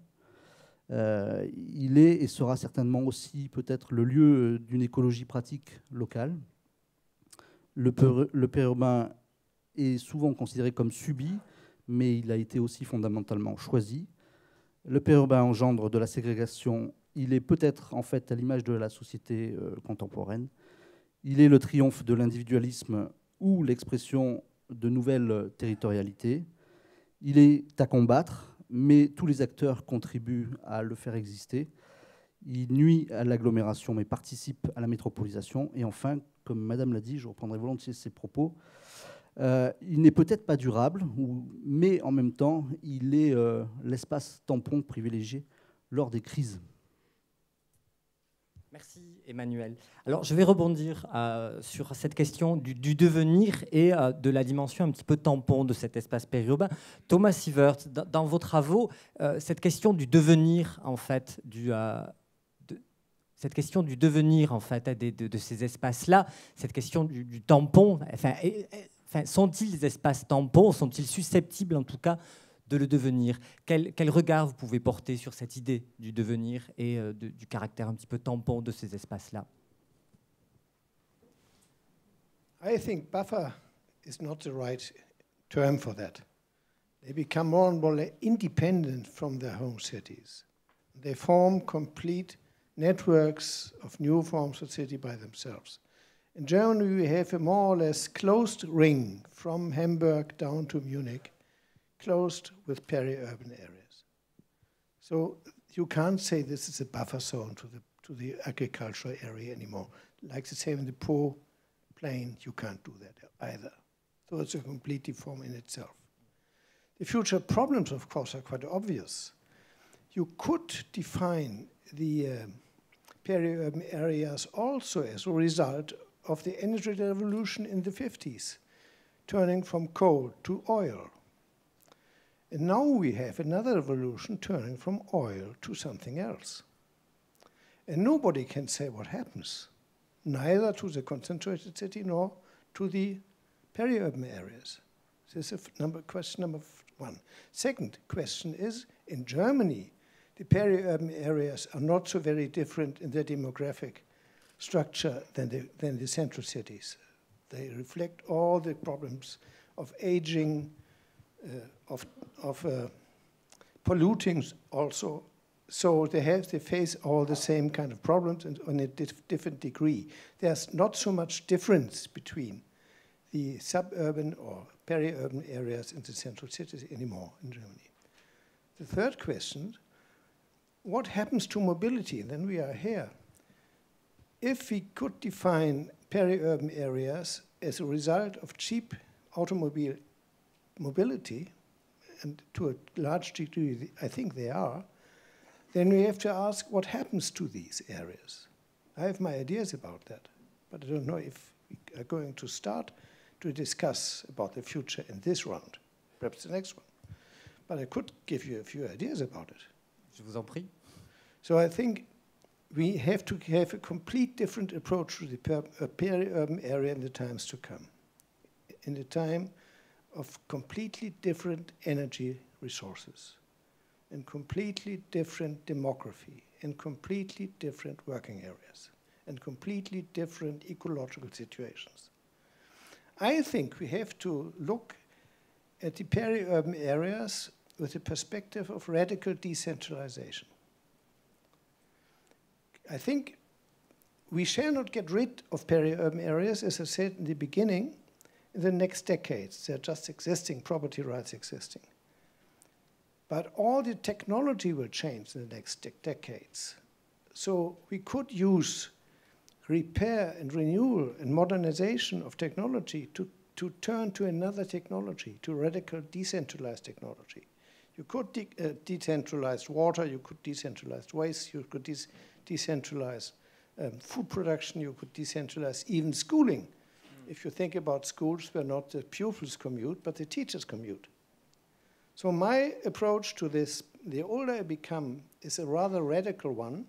Il est et sera certainement aussi peut-être le lieu d'une écologie pratique locale. Le périurbain est souvent considéré comme subi, mais il a été aussi fondamentalement choisi. Le périurbain engendre de la ségrégation. Il est peut-être en fait à l'image de la société contemporaine. Il est le triomphe de l'individualisme ou l'expression de nouvelles territorialités. Il est à combattre, mais tous les acteurs contribuent à le faire exister. Il nuit à l'agglomération, mais participe à la métropolisation. Et enfin, comme Madame l'a dit, je reprendrai volontiers ses propos, il n'est peut-être pas durable, mais en même temps, il est l'espace tampon privilégié lors des crises.
Merci Emmanuel. Alors je vais rebondir sur cette question du devenir et de la dimension un petit peu tampon de cet espace périurbain. Thomas Sievert, dans vos travaux, cette question du devenir en fait, cette question du devenir en fait de ces espaces-là, cette question du tampon, enfin, sont-ils des espaces tampons, sont-ils susceptibles en tout cas de le devenir? Quel regard vous pouvez porter sur cette idée du devenir et du caractère un petit peu tampon de ces espaces-là?
I think buffer is not the right term for that. They become more and more independent from their home cities. They form complete networks of new forms of city by themselves. In Germany, we have a more or less closed ring from Hamburg down to Munich, closed with peri-urban areas. So you can't say this is a buffer zone to the agricultural area anymore. Like the same in the Po Plain, you can't do that either. So it's a complete deform in itself. The future problems, of course, are quite obvious. You could define the peri-urban areas also as a result of the energy revolution in the 50s, turning from coal to oil. And now we have another revolution turning from oil to something else. And nobody can say what happens, neither to the concentrated city nor to the peri-urban areas. This is question number one. Second question is, in Germany, the peri-urban areas are not so very different in their demographic structure than the central cities. They reflect all the problems of aging, of polluting also. So they face all the same kind of problems and on a different degree. There's not so much difference between the suburban or peri-urban areas in the central cities anymore in Germany. The third question, what happens to mobility? And then we are here. If we could define peri-urban areas as a result of cheap automobile mobility, and to a large degree I think they are, then we have to ask what happens to these areas. I have my ideas about that, but I don't know if we are going to start to discuss about the future in this round, perhaps the next one. But I could give you a few ideas about it.
Je vous en prie.
So I think we have to have a complete different approach to the peri-urban area in the times to come, in the time of completely different energy resources, and completely different demography, and completely different working areas, and completely different ecological situations. I think we have to look at the peri-urban areas with a perspective of radical decentralization. I think we shall not get rid of peri-urban areas, as I said in the beginning, in the next decades. They're just existing, property rights existing. But all the technology will change in the next decades. So we could use repair and renewal and modernization of technology to turn to another technology, to radical decentralized technology. You could decentralize water, you could decentralize waste, you could decentralize food production, you could decentralize even schooling. If you think about schools where not the pupils commute, but the teachers commute. So my approach to this, the older I become, is a rather radical one.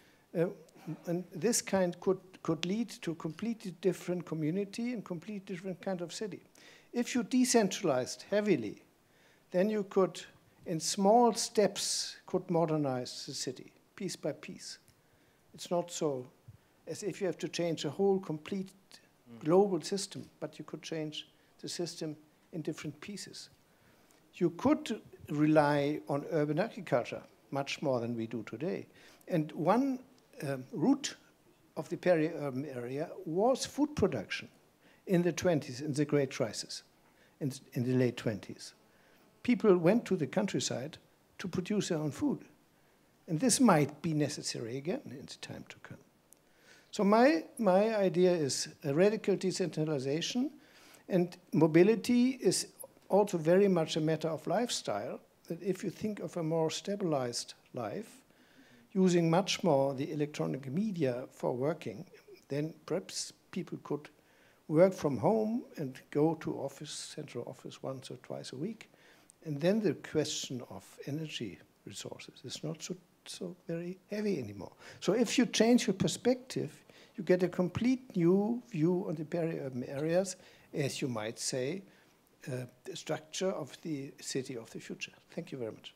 And this kind could lead to a completely different community and completely different kind of city. If you decentralized heavily, then you could, in small steps, could modernize the city, piece by piece. It's not so as if you have to change a whole complete global system, but you could change the system in different pieces. You could rely on urban agriculture much more than we do today. And one route of the peri-urban area was food production in the 20s, in the Great Crisis, in the late 20s. People went to the countryside to produce their own food. And this might be necessary again in the time to come. So my idea is a radical decentralization, and mobility is also very much a matter of lifestyle, that if you think of a more stabilized life, using much more the electronic media for working, then perhaps people could work from home and go to office, central office once or twice a week. And then the question of energy resources is not so very heavy anymore. So if you change your perspective, you get a complete new view on the peri-urban areas, as you might say, the structure of the city of the future. Thank you very much.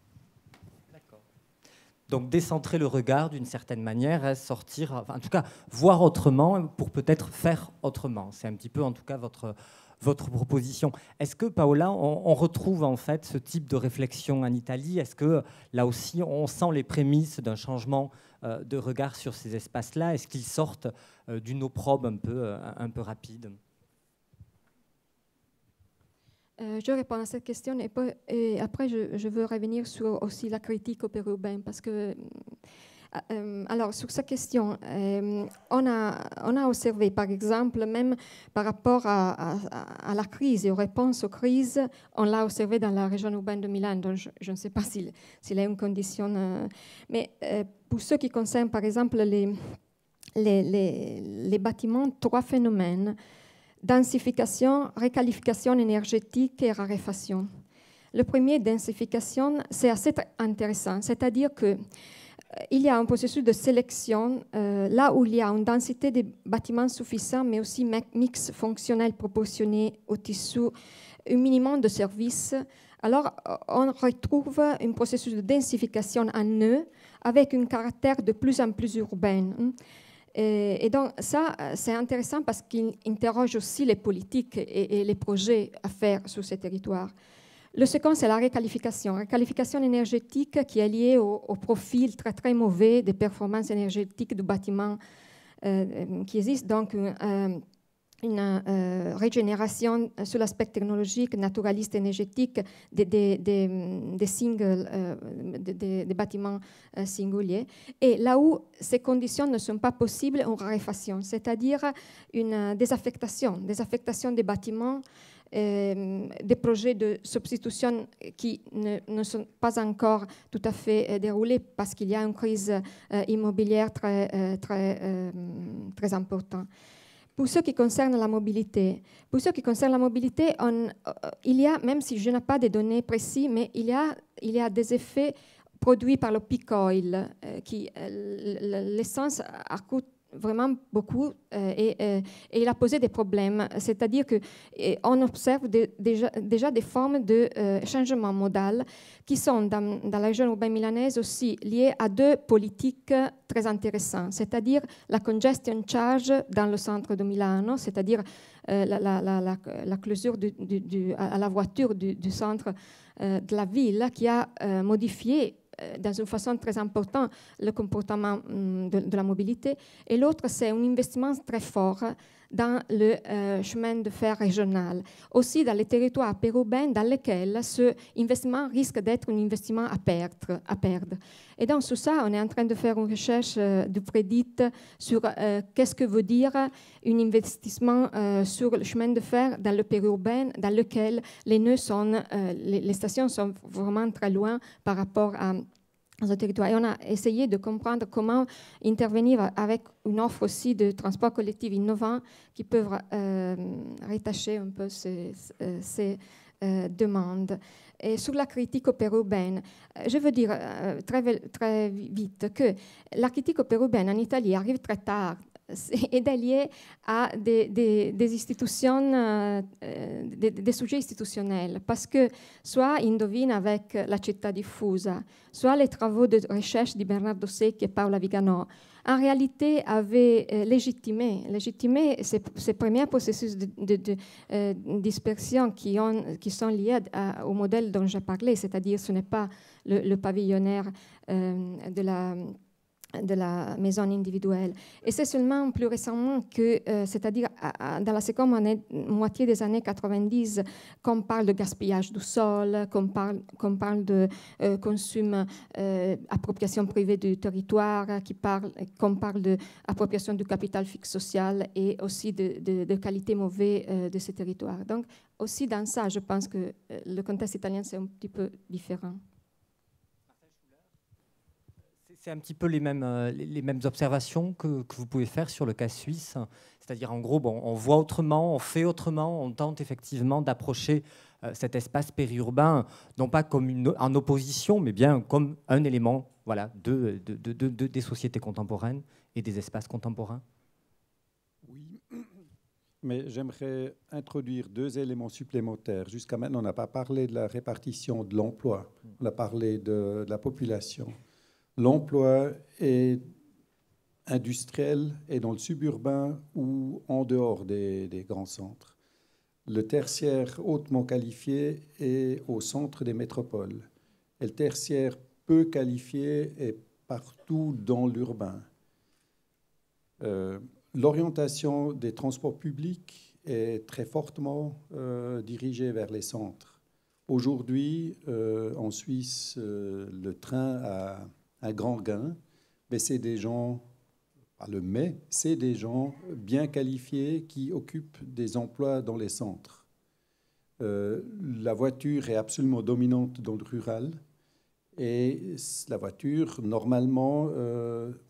Donc décentrer le regard d'une certaine manière, est sortir, enfin, en tout cas voir autrement pour peut-être faire autrement. C'est un petit peu en tout cas votre proposition. Est-ce que Paola, on retrouve en fait ce type de réflexion en Italie? Est-ce que là aussi on sent les prémices d'un changement de regard sur ces espaces-là? Est-ce qu'ils sortent d'une opprobre un peu rapide?
Je réponds à cette question et après je veux revenir sur aussi la critique au périurbain parce que alors sur cette question on a observé par exemple même par rapport à la crise et aux réponses aux crises, on l'a observé dans la région urbaine de Milan, donc je ne sais pas s'il est une condition mais pour ce qui concerne par exemple les bâtiments, trois phénomènes: densification, requalification énergétique et raréfaction. Le premier, densification, c'est assez intéressant, c'est-à-dire que il y a un processus de sélection là où il y a une densité de bâtiments suffisante, mais aussi mix fonctionnel proportionné au tissu, un minimum de services. Alors, on retrouve un processus de densification en nœud avec un caractère de plus en plus urbain. Et donc, ça, c'est intéressant parce qu'il interroge aussi les politiques et les projets à faire sur ces territoires. Le second, c'est la réqualification énergétique qui est liée au profil très, très mauvais des performances énergétiques du bâtiment qui existe. Donc, une régénération sur l'aspect technologique, naturaliste, énergétique des bâtiments singuliers. Et là où ces conditions ne sont pas possibles, une raréfaction, c'est-à-dire une désaffectation des bâtiments, des projets de substitution qui ne sont pas encore tout à fait déroulés parce qu'il y a une crise immobilière très importante. Pour ce qui concerne la mobilité, il y a, même si je n'ai pas de données précises, mais il y a des effets produits par le peak oil, qui l'essence coûte vraiment beaucoup et il a posé des problèmes. C'est-à-dire qu'on observe déjà des formes de changement modal qui sont dans la région urbaine milanaise aussi liées à deux politiques très intéressantes, c'est-à-dire la congestion charge dans le centre de Milano, c'est-à-dire la clôture à la voiture du centre de la ville qui a modifié dans une façon très importante le comportement de la mobilité. Et l'autre, c'est un investissement très fort dans le chemin de fer régional, aussi dans les territoires périurbains dans lesquels ce investissement risque d'être un investissement à perdre. Et donc, sur ça, on est en train de faire une recherche de prédite sur qu'est-ce que veut dire un investissement sur le chemin de fer dans le périurbain, dans lequel les nœuds sont, les stations sont vraiment très loin par rapport à dans un territoire. Et on a essayé de comprendre comment intervenir avec une offre aussi de transport collectif innovant qui peuvent rétacher un peu ces demandes. Et sur la critique périurbaine, je veux dire très vite que la critique périurbaine en Italie arrive très tard ed è lié à des institutions, des sujets institutionnels, parce que soit Indovina avec la città diffusa, soit les travaux de recherche de Bernardo Secchi et Paola Viganò, en réalité avaient légitimé ces premiers processus de dispersion qui sont liés au modèle dont j'ai parlé, c'est-à-dire ce n'est pas le pavillonnaire de la maison individuelle. Et c'est seulement plus récemment que, c'est-à-dire dans la seconde moitié des années 90, qu'on parle de gaspillage du sol, qu'on parle de appropriation privée du territoire, qu'on parle d'appropriation du capital fixe social et aussi de qualité mauvaise de ces territoires. Donc aussi dans ça, je pense que le contexte italien, c'est un petit peu différent.
C'est un petit peu les mêmes observations que vous pouvez faire sur le cas suisse. C'est-à-dire, en gros, on voit autrement, on fait autrement, on tente effectivement d'approcher cet espace périurbain, non pas comme en opposition, mais bien comme un élément des sociétés contemporaines et des espaces contemporains.
Oui, mais j'aimerais introduire deux éléments supplémentaires. Jusqu'à maintenant, on n'a pas parlé de la répartition de l'emploi, on a parlé de la population. L'emploi est industriel et dans le suburbain ou en dehors des grands centres. Le tertiaire hautement qualifié est au centre des métropoles. Et le tertiaire peu qualifié est partout dans l'urbain. L'orientation des transports publics est très fortement dirigée vers les centres. Aujourd'hui, en Suisse, le train a un grand gain, mais c'est des gens, c'est des gens bien qualifiés qui occupent des emplois dans les centres. La voiture est absolument dominante dans le rural et la voiture, normalement,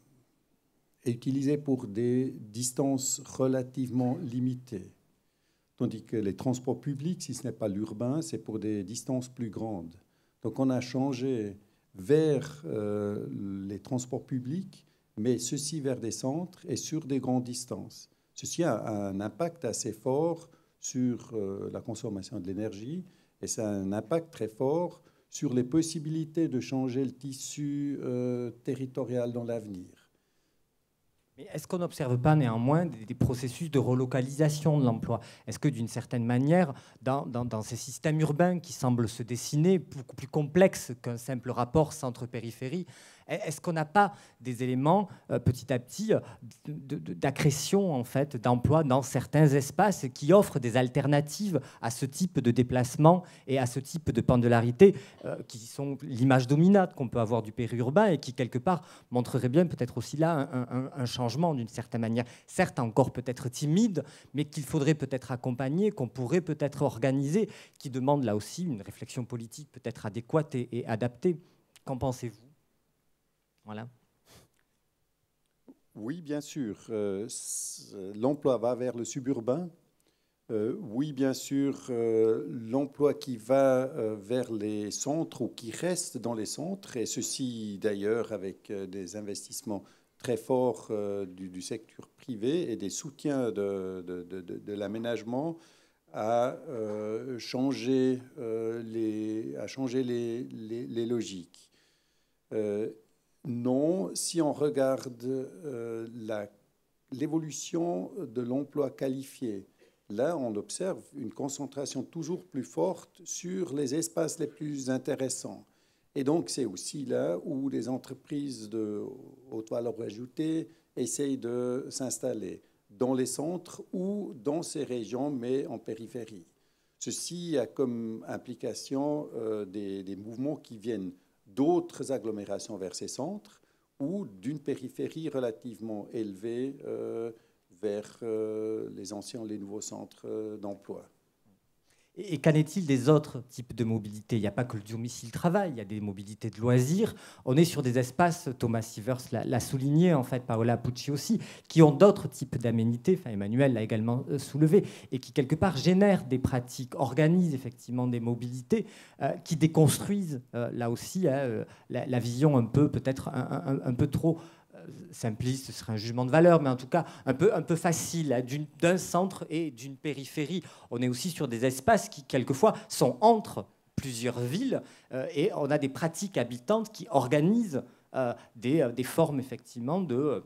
est utilisée pour des distances relativement limitées. tandis que les transports publics, si ce n'est pas l'urbain, c'est pour des distances plus grandes. Donc on a changé vers les transports publics, mais ceci vers des centres et sur des grandes distances. Ceci a un impact assez fort sur la consommation de l'énergie et ça a un impact très fort sur les possibilités de changer le tissu territorial dans l'avenir.
Mais est-ce qu'on n'observe pas néanmoins des processus de relocalisation de l'emploi? Est-ce que d'une certaine manière, dans ces systèmes urbains qui semblent se dessiner, beaucoup plus complexes qu'un simple rapport centre-périphérie, est-ce qu'on n'a pas des éléments petit à petit d'accrétion en fait, d'emploi dans certains espaces qui offrent des alternatives à ce type de déplacement et à ce type de pendularité qui sont l'image dominante qu'on peut avoir du périurbain et qui quelque part montrerait bien peut-être aussi là un changement d'une certaine manière, certes encore peut-être timide, mais qu'il faudrait peut-être accompagner, qu'on pourrait peut-être organiser, qui demande là aussi une réflexion politique peut-être adéquate et adaptée. Qu'en pensez-vous? Voilà.
Oui, bien sûr. L'emploi va vers le suburbain. Oui, bien sûr, l'emploi qui va vers les centres ou qui reste dans les centres, et ceci d'ailleurs avec des investissements très forts du secteur privé et des soutiens de l'aménagement à changer les logiques. Non, si on regarde l'évolution de l'emploi qualifié, là, on observe une concentration toujours plus forte sur les espaces les plus intéressants. Et donc, c'est aussi là où les entreprises de haute valeur ajoutée essayent de s'installer, dans les centres ou dans ces régions, mais en périphérie. Ceci a comme implication des mouvements qui viennent d'autres agglomérations vers ces centres ou d'une périphérie relativement élevée vers les nouveaux centres d'emploi.
Et qu'en est-il des autres types de mobilité? Il n'y a pas que le domicile-travail, il y a des mobilités de loisirs. On est sur des espaces, Thomas Sievers l'a souligné, en fait, Paola Pucci aussi, qui ont d'autres types d'aménités, enfin, Emmanuel l'a également soulevé, et qui, quelque part, génèrent des pratiques, organisent effectivement des mobilités qui déconstruisent, là aussi, la vision un peu, peut-être un peu trop simpliste, ce serait un jugement de valeur, mais en tout cas un peu facile, hein, d'un centre et d'une périphérie. On est aussi sur des espaces qui, quelquefois, sont entre plusieurs villes et on a des pratiques habitantes qui organisent des formes, effectivement,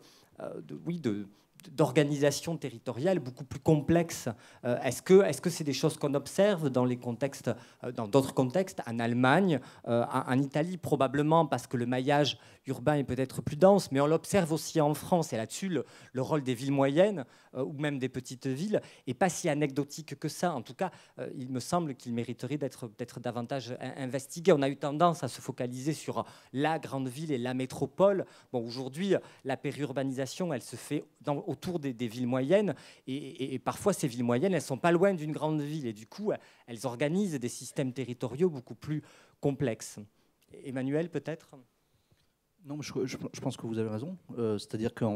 d'organisation territoriale beaucoup plus complexes. Est-ce que c'est des choses qu'on observe dans d'autres contextes, en Allemagne, en Italie, probablement parce que le maillage urbain est peut-être plus dense, mais on l'observe aussi en France, et là-dessus, le rôle des villes moyennes ou même des petites villes n'est pas si anecdotique que ça. En tout cas, il me semble qu'il mériterait d'être davantage investigué. On a eu tendance à se focaliser sur la grande ville et la métropole. Bon, aujourd'hui, la périurbanisation, elle se fait autour des villes moyennes, et parfois, ces villes moyennes, elles ne sont pas loin d'une grande ville, et du coup, elles organisent des systèmes territoriaux beaucoup plus complexes. Emmanuel, peut-être ?
Non, mais je pense que vous avez raison. C'est-à-dire que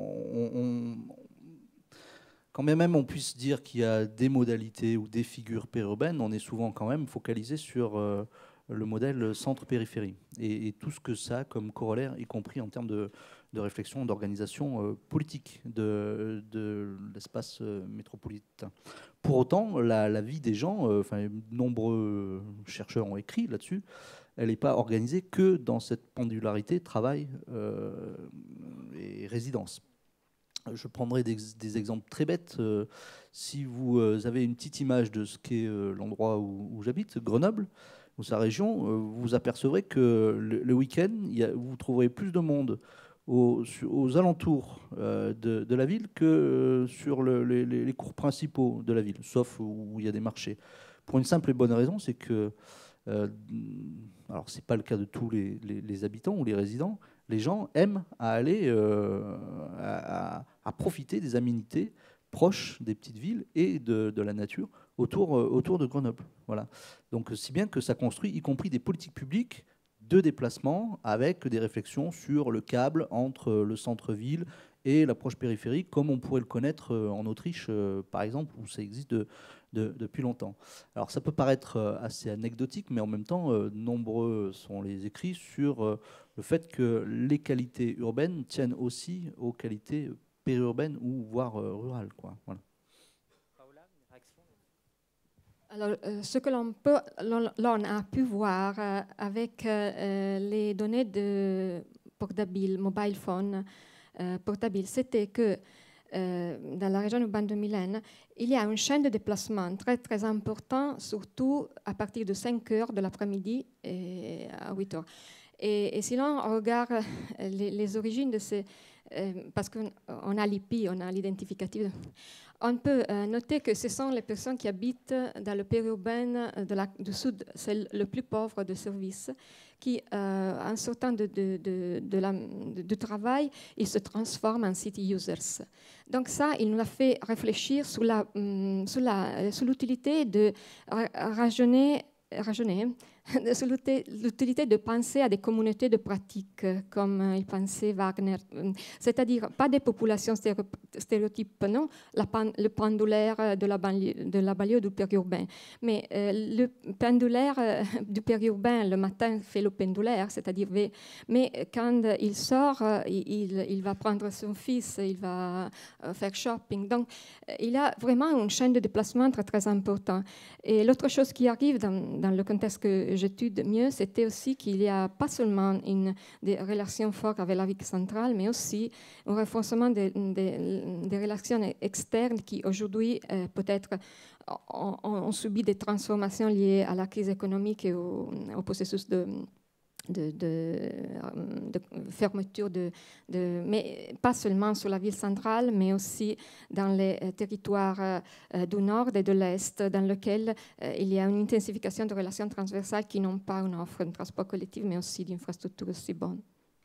quand même on puisse dire qu'il y a des modalités ou des figures périurbaines, on est souvent quand même focalisé sur le modèle centre-périphérie et tout ce que ça a comme corollaire, y compris en termes de réflexion, d'organisation politique de l'espace métropolitain. Pour autant, la vie des gens, nombreux chercheurs ont écrit là-dessus, elle n'est pas organisée que dans cette pendularité travail et résidence. Je prendrai des exemples très bêtes. Si vous avez une petite image de ce qu'est l'endroit où j'habite, Grenoble, ou sa région, vous apercevrez que le week-end, vous trouverez plus de monde aux alentours de la ville que sur les cours principaux de la ville, sauf où il y a des marchés. Pour une simple et bonne raison, c'est que alors, ce n'est pas le cas de tous les habitants ou les résidents. Les gens aiment à aller à profiter des aménités proches des petites villes et de la nature autour de Grenoble. Voilà. Donc, si bien que ça construit, y compris des politiques publiques de déplacement avec des réflexions sur le câble entre le centre-ville et l'approche périphérique, comme on pourrait le connaître en Autriche, par exemple, où ça existe depuis longtemps. Alors ça peut paraître assez anecdotique, mais en même temps, nombreux sont les écrits sur le fait que les qualités urbaines tiennent aussi aux qualités périurbaines ou voire rurales, quoi. Voilà.
Alors, ce que l'on a pu voir avec les données de portable, mobile phone portable, c'était que dans la région urbaine de Milan, il y a une chaîne de déplacement très, très importante, surtout à partir de 5 heures de l'après-midi et à 8 heures. Et si l'on regarde les origines de ces... parce qu'on a l'IP, on a l'identificatif, on peut noter que ce sont les personnes qui habitent dans le périurbain du sud, c'est le plus pauvre de services, qui, en sortant du travail, ils se transforment en city users. Donc ça, il nous a fait réfléchir sur l'utilité de raisonner sur l'utilité de penser à des communautés de pratiques, comme il pensait Wagner, c'est-à-dire pas des populations stéréotypes, non, le pendulaire de la banlieue du périurbain, mais le pendulaire du périurbain, le matin, fait le pendulaire, c'est-à-dire, mais quand il sort, il va prendre son fils, il va faire shopping. Donc, il y a vraiment une chaîne de déplacement très, très importante. Et l'autre chose qui arrive dans le contexte que j'étude mieux, c'était aussi qu'il n'y a pas seulement des relations fortes avec la ville centrale, mais aussi un renforcement des relations externes qui aujourd'hui peut-être ont subi des transformations liées à la crise économique et au processus de fermeture, mais pas seulement sur la ville centrale, mais aussi dans les territoires du nord et de l'est, dans lesquels il y a une intensification de relations transversales qui n'ont pas une offre de transport collectif, mais aussi d'infrastructures aussi bonnes.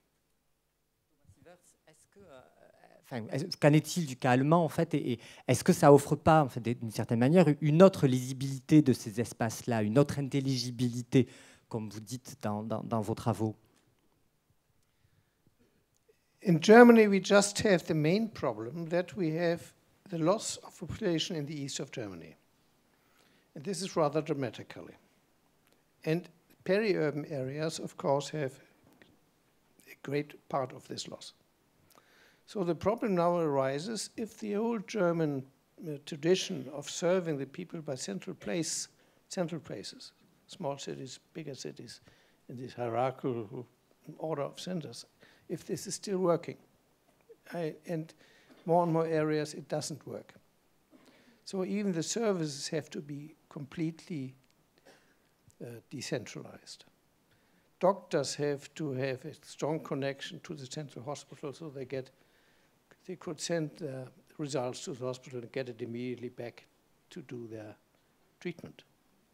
Qu'en est-il du cas allemand, en fait, et est-ce que ça offre pas, en fait, d'une certaine manière, une autre lisibilité de ces espaces-là, une autre intelligibilité, comme vous dites dans vos travaux?
In Germany, we just have the main problem that we have the loss of population in the east of Germany. And this is rather dramatically. And peri-urban areas, of course, have a great part of this loss. So the problem now arises if the old German tradition of serving the people by central places, small cities, bigger cities, in this hierarchical order of centers, if this is still working. And more areas, it doesn't work. So even the services have to be completely decentralized. Doctors have to have a strong connection to the central hospital, so they could send results to the hospital and get it immediately back to do their treatment.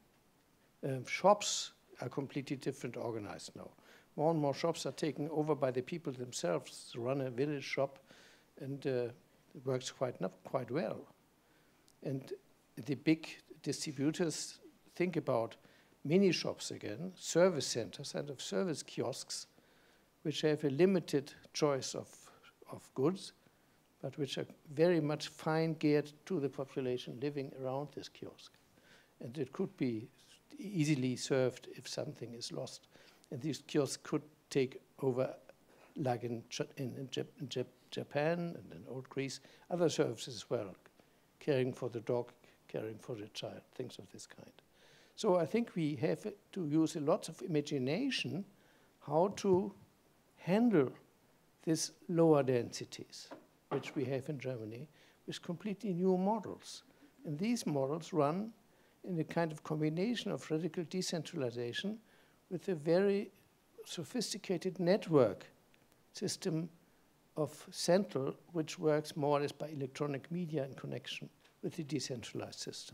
Shops are completely different organized now. More and more shops are taken over by the people themselves to run a village shop, and it works quite well. And the big distributors think about mini shops again, service centers and of service kiosks, which have a limited choice of goods, but which are very much fine geared to the population living around this kiosk. And it could be easily served if something is lost. And these kiosks could take over, like in Japan and in old Greece, other services as well, caring for the dog, caring for the child, things of this kind. So I think we have to use a lot of imagination how to handle these lower densities, which we have in Germany, with completely new models. And these models run in a kind of combination of radical decentralization with a very sophisticated network system of central, which works more or less by electronic media in connection with the decentralized system.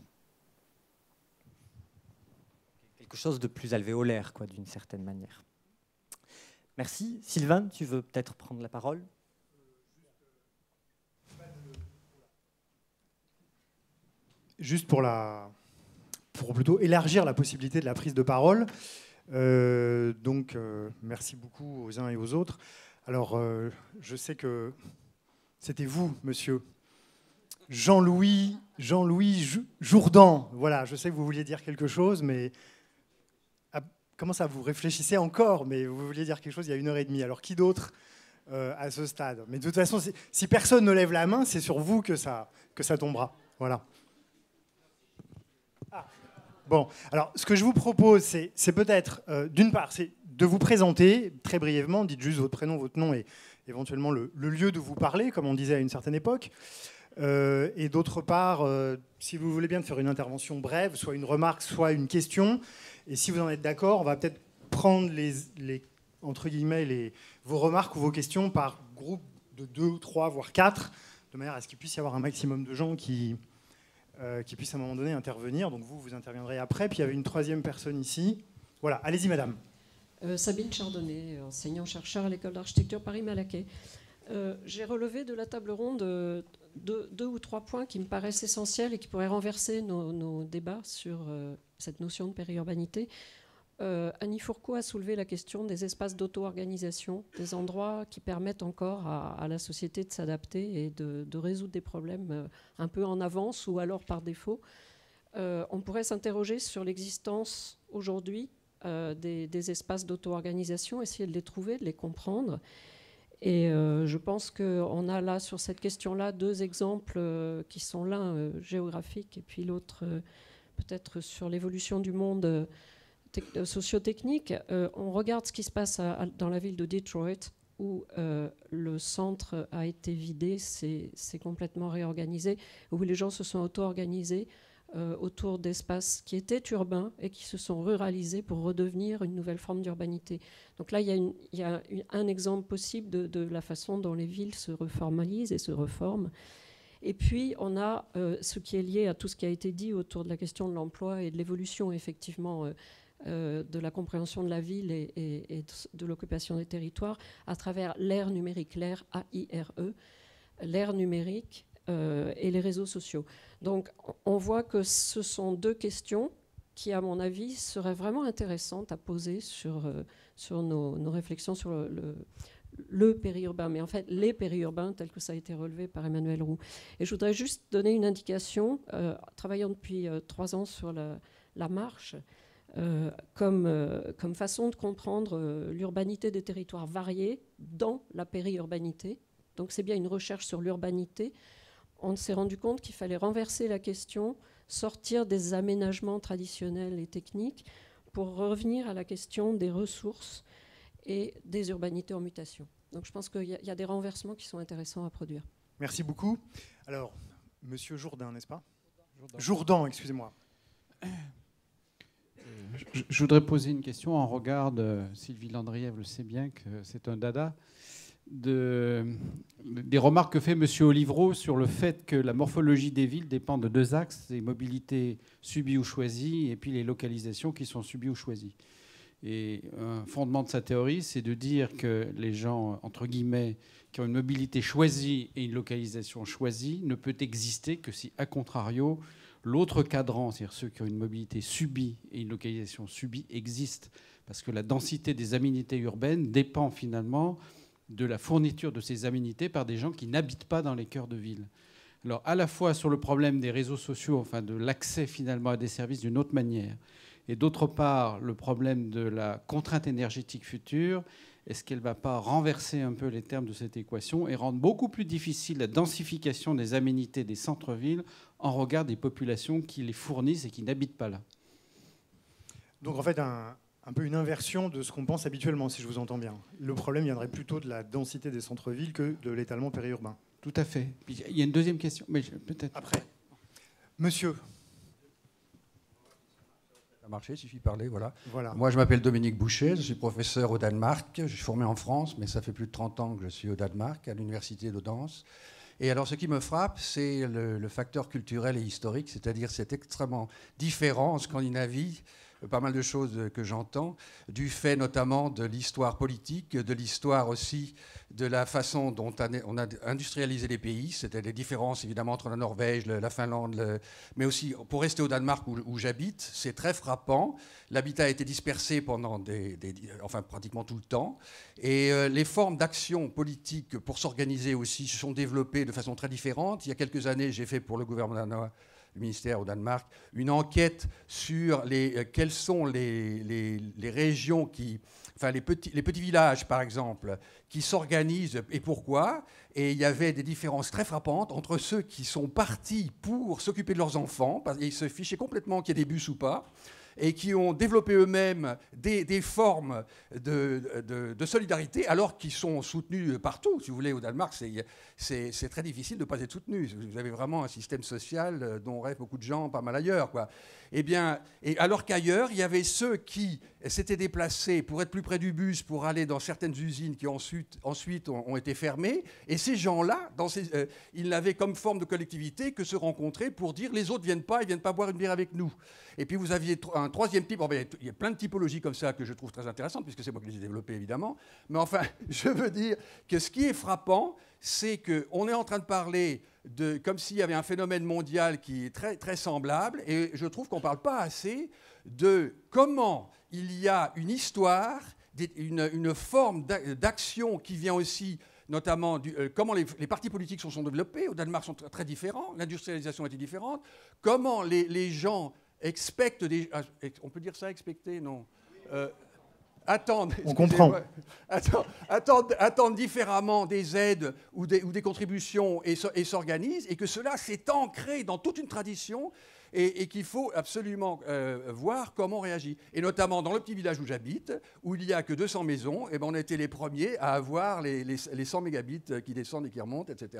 Quelque chose de plus alvéolaire, quoi, d'une certaine manière. Merci. Sylvain, tu veux peut-être prendre la parole?
Juste pour plutôt élargir la possibilité de la prise de parole. Merci beaucoup aux uns et aux autres. Alors, je sais que C'était vous, monsieur. Jean-Louis Jourdan. Voilà, je sais que vous vouliez dire quelque chose, mais comment ça, vous réfléchissez encore, mais vous vouliez dire quelque chose il y a 1h30. Alors qui d'autre à ce stade? Mais de toute façon, si personne ne lève la main, c'est sur vous que ça tombera. Voilà. Bon, alors ce que je vous propose, c'est peut-être, d'une part, c'est de vous présenter très brièvement, dites juste votre prénom, votre nom et éventuellement le lieu d'où vous parlez, comme on disait à une certaine époque. Et d'autre part, si vous voulez bien, de faire une intervention brève, soit une remarque, soit une question. Et si vous en êtes d'accord, on va peut-être prendre entre guillemets, vos remarques ou vos questions par groupe de 2 ou 3, voire 4, de manière à ce qu'il puisse y avoir un maximum de gens qui puissent à un moment donné intervenir. Donc vous interviendrez après. Puis il y avait une troisième personne ici. Voilà, allez-y madame.
Sabine Chardonnay, enseignant-chercheur à l'école d'architecture Paris-Malaquais. J'ai relevé de la table ronde 2 ou 3 points qui me paraissent essentiels et qui pourraient renverser nos débats sur cette notion de périurbanité. Annie Fourcault a soulevé la question des espaces d'auto-organisation, des endroits qui permettent encore à la société de s'adapter et de résoudre des problèmes un peu en avance ou alors par défaut. On pourrait s'interroger sur l'existence aujourd'hui des espaces d'auto-organisation, essayer de les trouver, de les comprendre. Et je pense qu'on a là, sur cette question-là, 2 exemples qui sont l'un géographique et puis l'autre peut-être sur l'évolution du monde socio-technique. On regarde ce qui se passe dans la ville de Detroit, où le centre a été vidé, c'est complètement réorganisé, où les gens se sont auto-organisés autour d'espaces qui étaient urbains et qui se sont ruralisés pour redevenir une nouvelle forme d'urbanité. Donc là, il y a un exemple possible de la façon dont les villes se reformalisent et se reforment. Et puis, on a ce qui est lié à tout ce qui a été dit autour de la question de l'emploi et de l'évolution, effectivement, de la compréhension de la ville et de l'occupation des territoires à travers l'ère numérique, l'ère AIRE, l'ère numérique et les réseaux sociaux. Donc, on voit que ce sont 2 questions qui, à mon avis, seraient vraiment intéressantes à poser sur nos réflexions sur le périurbain, mais en fait les périurbains tels que ça a été relevé par Emmanuel Roux. Et je voudrais juste donner une indication, travaillant depuis 3 ans sur la marche, comme façon de comprendre l'urbanité des territoires variés dans la périurbanité. Donc c'est bien une recherche sur l'urbanité. On s'est rendu compte qu'il fallait renverser la question, sortir des aménagements traditionnels et techniques pour revenir à la question des ressources et des urbanités en mutation. Donc je pense qu'il y a des renversements qui sont intéressants à produire.
Merci beaucoup. Alors, monsieur Jourdan, n'est-ce pas? Jourdan, excusez-moi.
Je voudrais poser une question en regard de Sylvie Landriève, le sait bien que c'est un dada, des remarques que fait M. Olivreau sur le fait que la morphologie des villes dépend de 2 axes, les mobilités subies ou choisies et puis les localisations qui sont subies ou choisies. Et un fondement de sa théorie, c'est de dire que les gens, entre guillemets, qui ont une mobilité choisie et une localisation choisie ne peut exister que si, à contrario, l'autre cadran, c'est-à-dire ceux qui ont une mobilité subie et une localisation subie, existe. Parce que la densité des aménités urbaines dépend finalement de la fourniture de ces aménités par des gens qui n'habitent pas dans les cœurs de ville. Alors, à la fois sur le problème des réseaux sociaux, enfin de l'accès finalement à des services d'une autre manière, et d'autre part, le problème de la contrainte énergétique future, est-ce qu'elle ne va pas renverser un peu les termes de cette équation et rendre beaucoup plus difficile la densification des aménités des centres-villes en regard des populations qui les fournissent et qui n'habitent pas là?
Donc en fait, un peu une inversion de ce qu'on pense habituellement, si je vous entends bien. Le problème viendrait plutôt de la densité des centres-villes que de l'étalement périurbain.
Tout à fait. Puis, il y a une deuxième question, mais peut-être...
Après. Monsieur.
Ça a marché, il suffit de parler, voilà.
Voilà.
Moi, je m'appelle Dominique Boucher, je suis professeur au Danemark. Je suis formé en France, mais ça fait plus de 30 ans que je suis au Danemark, à l'université d'Odense. Et alors, ce qui me frappe, c'est le facteur culturel et historique, c'est-à-dire c'est extrêmement différent en Scandinavie pas mal de choses que j'entends, du fait notamment de l'histoire politique, de l'histoire aussi de la façon dont on a industrialisé les pays. C'était des différences évidemment entre la Norvège, la Finlande, mais aussi, pour rester au Danemark où j'habite, c'est très frappant. L'habitat a été dispersé pendant enfin pratiquement tout le temps. Et les formes d'action politique pour s'organiser aussi se sont développées de façon très différente. Il y a quelques années, j'ai fait pour le gouvernement danois, le ministère au Danemark, une enquête sur quelles sont les régions enfin les petits villages par exemple, qui s'organisent et pourquoi. Et il y avait des différences très frappantes entre ceux qui sont partis pour s'occuper de leurs enfants, parce qu'ils se fichaient complètement qu'il y ait des bus ou pas, et qui ont développé eux-mêmes des formes de solidarité, alors qu'ils sont soutenus partout. Si vous voulez, au Danemark, c'est très difficile de ne pas être soutenu. Vous avez vraiment un système social dont rêvent beaucoup de gens, pas mal ailleurs, quoi. Eh bien, alors qu'ailleurs, il y avait ceux qui s'étaient déplacés pour être plus près du bus, pour aller dans certaines usines qui ensuite ont été fermées. Et ces gens-là, ils n'avaient comme forme de collectivité que se rencontrer pour dire les autres ne viennent pas boire une bière avec nous. Et puis vous aviez un troisième type. Il y a plein de typologies comme ça que je trouve très intéressantes, puisque c'est moi qui les ai développées, évidemment. Mais enfin, je veux dire que ce qui est frappant, c'est qu'on est en train de parler comme s'il y avait un phénomène mondial qui est très, très semblable. Et je trouve qu'on ne parle pas assez de comment il y a une histoire, une forme d'action qui vient aussi, notamment, comment les partis politiques se sont développés. Au Danemark, sont très différents. L'industrialisation était différente. Comment les gens expectent on peut dire ça, expecter, non attendent,
on comprend.
Attendent différemment des aides ou des contributions et s'organisent, et que cela s'est ancré dans toute une tradition et qu'il faut absolument voir comment on réagit. Et notamment dans le petit village où j'habite, où il n'y a que 200 maisons, on a été les premiers à avoir les 100 mégabits qui descendent et qui remontent, etc.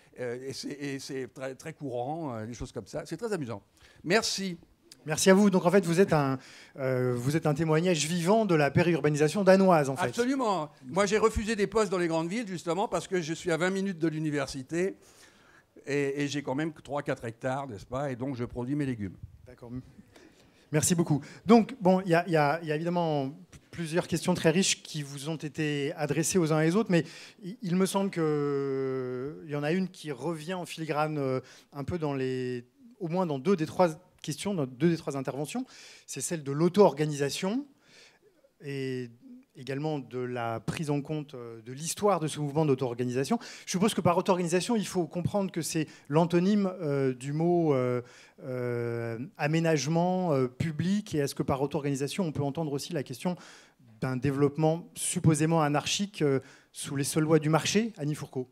Et c'est très, très courant, des choses comme ça. C'est très amusant. Merci.
Merci à vous. Donc en fait, vous êtes un témoignage vivant de la périurbanisation danoise, en fait.
Absolument. Moi, j'ai refusé des postes dans les grandes villes, justement, parce que je suis à 20 minutes de l'université et j'ai quand même 3-4 hectares, n'est-ce pas? Et donc, je produis mes légumes.
D'accord. Merci beaucoup. Donc, bon, il y a évidemment plusieurs questions très riches qui vous ont été adressées aux uns et les autres, mais il me semble qu'il y en a une qui revient en filigrane un peu au moins dans 2 des 3 questions, dans 2 des 3 interventions. C'est celle de l'auto-organisation et également de la prise en compte de l'histoire de ce mouvement d'auto-organisation. Je suppose que par auto-organisation, il faut comprendre que c'est l'antonyme du mot aménagement public. Et est-ce que par auto-organisation, on peut entendre aussi la question d'un développement supposément anarchique sous les seules lois du marché? Annie Fourcault.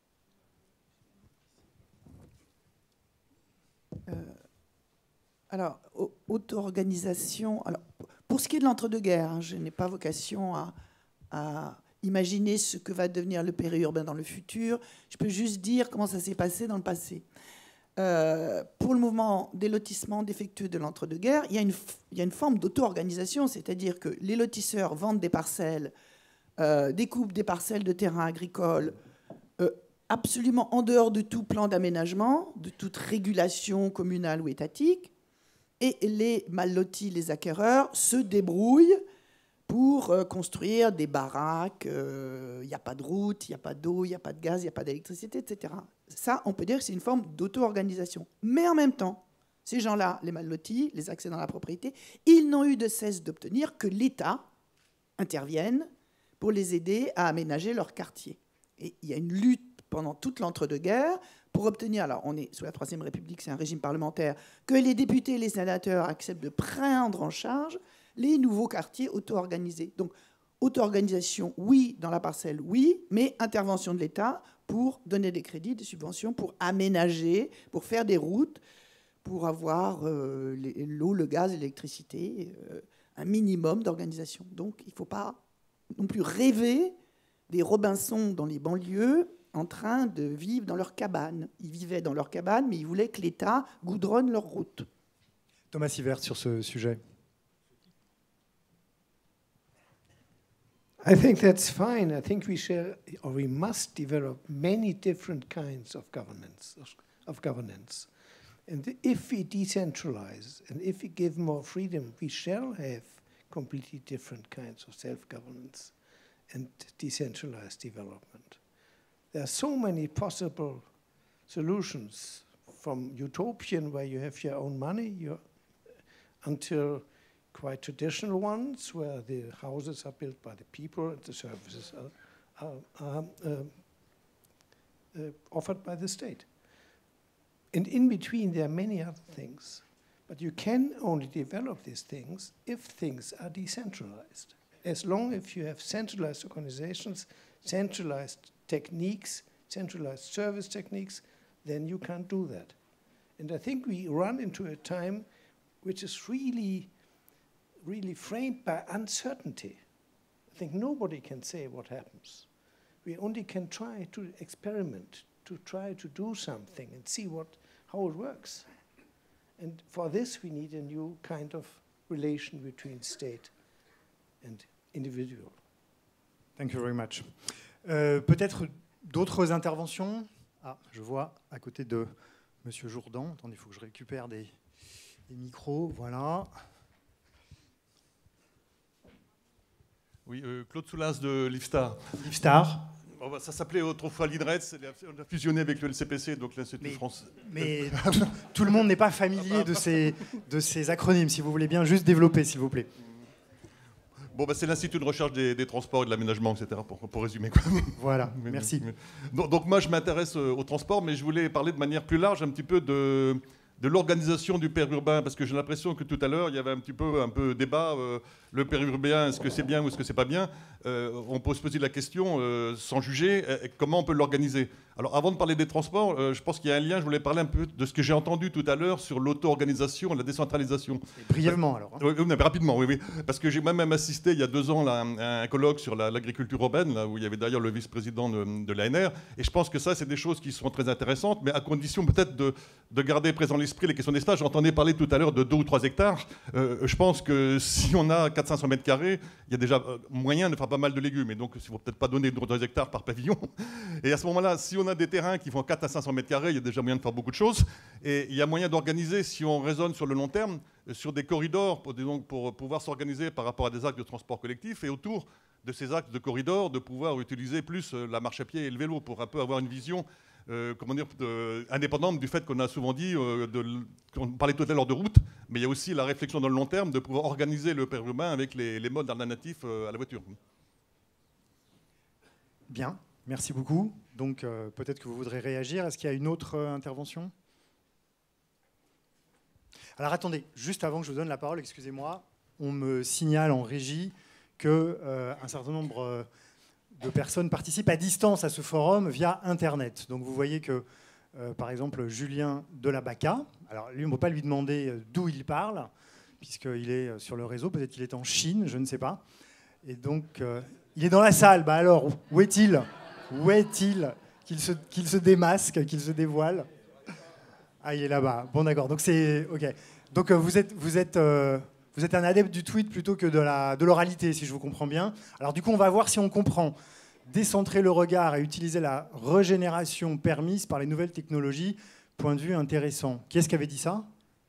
Alors, auto-organisation. Alors, pour ce qui est de l'entre-deux-guerres, je n'ai pas vocation à imaginer ce que va devenir le périurbain dans le futur. Je peux juste dire comment ça s'est passé dans le passé. Pour le mouvement des lotissements défectueux de l'entre-deux-guerres, il y a une forme d'auto-organisation, c'est-à-dire que les lotisseurs vendent des parcelles, découpent des parcelles de terrain agricole absolument en dehors de tout plan d'aménagement, de toute régulation communale ou étatique. Et les mal lotis, les acquéreurs, se débrouillent pour construire des baraques. Il n'y a pas de route, il n'y a pas d'eau, il n'y a pas de gaz, il n'y a pas d'électricité, etc. Ça, on peut dire que c'est une forme d'auto-organisation. Mais en même temps, ces gens-là, les mal lotis, les accédants à la propriété, ils n'ont eu de cesse d'obtenir que l'État intervienne pour les aider à aménager leur quartier. Et il y a une lutte pendant toute l'entre-deux-guerres pour obtenir, alors on est sous la Troisième République, c'est un régime parlementaire, que les députés et les sénateurs acceptent de prendre en charge les nouveaux quartiers auto-organisés. Donc, auto-organisation, oui, dans la parcelle, oui, mais intervention de l'État pour donner des crédits, des subventions, pour aménager, pour faire des routes, pour avoir l'eau, le gaz, l'électricité, un minimum d'organisation. Donc, il ne faut pas non plus rêver des Robinson dans les banlieues en train de vivre dans leur cabane. Ils vivaient dans leur cabane, mais ils voulaient que l'État goudronne leur route.
Thomas Sievert sur ce sujet.
I think that's fine. I think we must develop many different kinds of governance. And if we decentralize and if we give more freedom, we shall have completely different kinds of self-governance and decentralized development. There are so many possible solutions, from utopian, where you have your own money, until quite traditional ones, where the houses are built by the people and the services are offered by the state. And in between, there are many other things. But you can only develop these things if things are decentralized. As long as you have centralized organizations, centralized techniques, centralized service techniques, then you can't do that. And I think we run into a time which is really, really framed by uncertainty. I think nobody can say what happens. We only can try to experiment, to try to do something and see how it works. And for this, we need a new kind of relation between state and individual.
Thank you very much. Peut-être d'autres interventions? Ah, je vois à côté de Monsieur Jourdan. Attendez, il faut que je récupère des micros. Voilà.
Oui, Claude Soulas de Livstar.
Livstar.
Ça s'appelait autrefois l'INRETS, on a fusionné avec le LCPC, donc l'Institut France.
Mais tout le monde n'est pas familier de ces acronymes, si vous voulez bien juste développer, s'il vous plaît.
Bon, c'est l'Institut de recherche des transports et de l'aménagement, etc., pour résumer, quoi.
Voilà, merci.
Donc moi, je m'intéresse au transport, mais je voulais parler de manière plus large un petit peu de l'organisation du périurbain, parce que j'ai l'impression que tout à l'heure, il y avait un peu débat, le périurbain, est-ce que c'est bien ou est-ce que c'est pas bien? On peut se poser la question, sans juger, comment on peut l'organiser. Alors avant de parler des transports, je pense qu'il y a un lien, je voulais parler un peu de ce que j'ai entendu tout à l'heure sur l'auto-organisation, la décentralisation.
Et brièvement alors.
Oui, mais rapidement, oui. Parce que j'ai moi-même assisté il y a 2 ans là, à un colloque sur l'agriculture urbaine, là, où il y avait d'ailleurs le vice-président de l'ANR, et je pense que ça, c'est des choses qui sont très intéressantes, mais à condition peut-être de garder présent l'esprit les questions d'espace. J'entendais parler tout à l'heure de 2 ou 3 hectares. Je pense que si on a 400-500 mètres carrés, il y a déjà moyen de faire pas mal de légumes, et donc il ne faut peut-être pas donner 2 hectares par pavillon. Et à ce moment-là, si on a des terrains qui font 400 à 500 mètres carrés, il y a déjà moyen de faire beaucoup de choses, et il y a moyen d'organiser, si on raisonne sur le long terme, sur des corridors pour pouvoir s'organiser par rapport à des actes de transport collectif, et autour de ces actes de corridors, de pouvoir utiliser plus la marche à pied et le vélo pour un peu avoir une vision indépendante du fait qu'on a souvent dit, qu'on parlait tout à l'heure de route, mais il y a aussi la réflexion dans le long terme de pouvoir organiser le périurbain avec les modes alternatifs à la voiture.
Bien, merci beaucoup. Donc peut-être que vous voudrez réagir. Est-ce qu'il y a une autre intervention? Alors attendez, juste avant que je vous donne la parole, excusez-moi, on me signale en régie qu'un certain nombre de personnes participent à distance à ce forum via Internet. Donc vous voyez que, par exemple, Julien Delabaca, alors lui, on ne peut pas lui demander d'où il parle, puisqu'il est sur le réseau, peut-être qu'il est en Chine, je ne sais pas. Et donc, il est dans la salle. Bah alors, où est-il? Où est-il? Qu'il se démasque, qu'il se dévoile? Ah, il est là-bas. Bon, d'accord. Donc, c'est... OK. Donc, vous êtes un adepte du tweet plutôt que de l'oralité, si je vous comprends bien. Alors, du coup, on va voir si on comprend. Décentrer le regard et utiliser la régénération permise par les nouvelles technologies. Point de vue intéressant. Qui est-ce qui avait dit ça?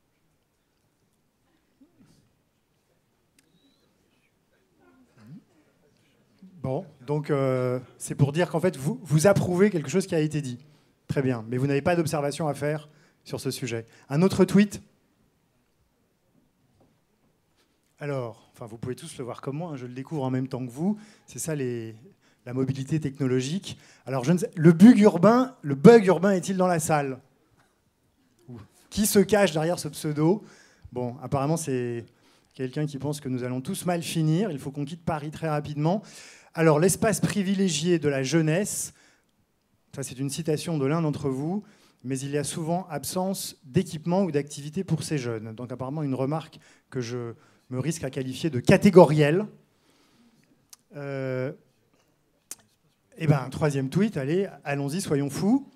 Bon, donc c'est pour dire qu'en fait, vous approuvez quelque chose qui a été dit. Très bien, mais vous n'avez pas d'observation à faire sur ce sujet. Un autre tweet? Alors, enfin, vous pouvez tous le voir comme moi, hein, je le découvre en même temps que vous. C'est ça la mobilité technologique. Alors, le bug urbain est-il dans la salle? Qui se cache derrière ce pseudo? Bon, apparemment, c'est quelqu'un qui pense que nous allons tous mal finir. Il faut qu'on quitte Paris très rapidement. Alors, l'espace privilégié de la jeunesse, ça c'est une citation de l'un d'entre vous, mais il y a souvent absence d'équipement ou d'activité pour ces jeunes. Donc, apparemment, une remarque que je me risque à qualifier de catégorielle. Eh bien, troisième tweet, allez, allons-y, soyons fous.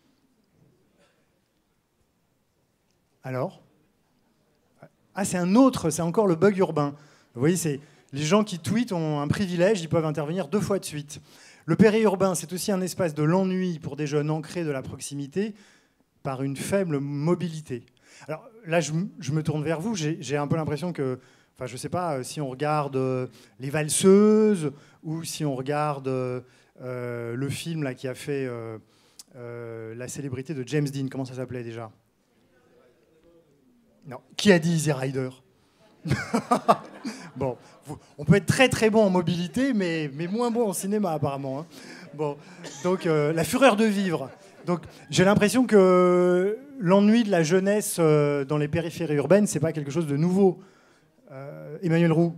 Alors? Ah, c'est encore le bug urbain. Vous voyez, les gens qui tweetent ont un privilège, ils peuvent intervenir 2 fois de suite. Le périurbain, c'est aussi un espace de l'ennui pour des jeunes ancrés de la proximité, par une faible mobilité. Alors là, je me tourne vers vous. J'ai un peu l'impression que, enfin, je ne sais pas si on regarde Les Valseuses ou si on regarde le film là, qui a fait la célébrité de James Dean. Comment ça s'appelait déjà? Non. Qui a dit Easy Rider? Bon, on peut être très très bon en mobilité, mais moins bon en cinéma apparemment. Hein. Bon, donc La Fureur de vivre. Donc j'ai l'impression que l'ennui de la jeunesse dans les périphéries urbaines, c'est pas quelque chose de nouveau. Emmanuel Roux.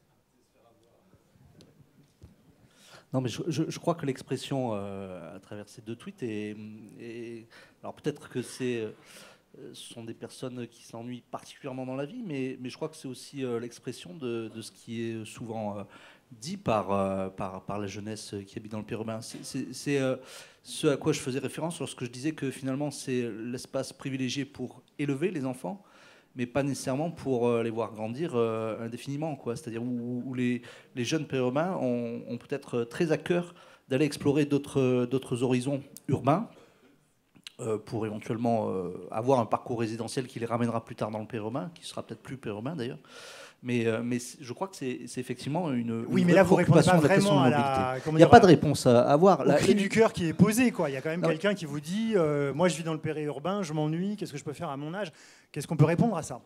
Non, mais je crois que l'expression à travers ces deux tweets alors peut-être que ce sont des personnes qui s'ennuient particulièrement dans la vie, mais je crois que c'est aussi l'expression de ce qui est souvent dit par la jeunesse qui habite dans le périurbain. C'est ce à quoi je faisais référence lorsque je disais que finalement c'est l'espace privilégié pour élever les enfants, mais pas nécessairement pour les voir grandir indéfiniment, quoi. C'est-à-dire où les jeunes périurbains ont peut-être très à cœur d'aller explorer d'autres horizons urbains, pour éventuellement avoir un parcours résidentiel qui les ramènera plus tard dans le périurbain, qui sera peut-être plus périurbain d'ailleurs. Mais je crois que c'est effectivement une
oui, mais là vous répondez pas vraiment à la.
Il n'y a pas de réponse à avoir.
Au cri du cœur qui est posé, quoi. Il y a quand même quelqu'un qui vous dit moi je vis dans le périurbain, je m'ennuie, qu'est-ce que je peux faire à mon âge? Qu'est-ce qu'on peut répondre à ça?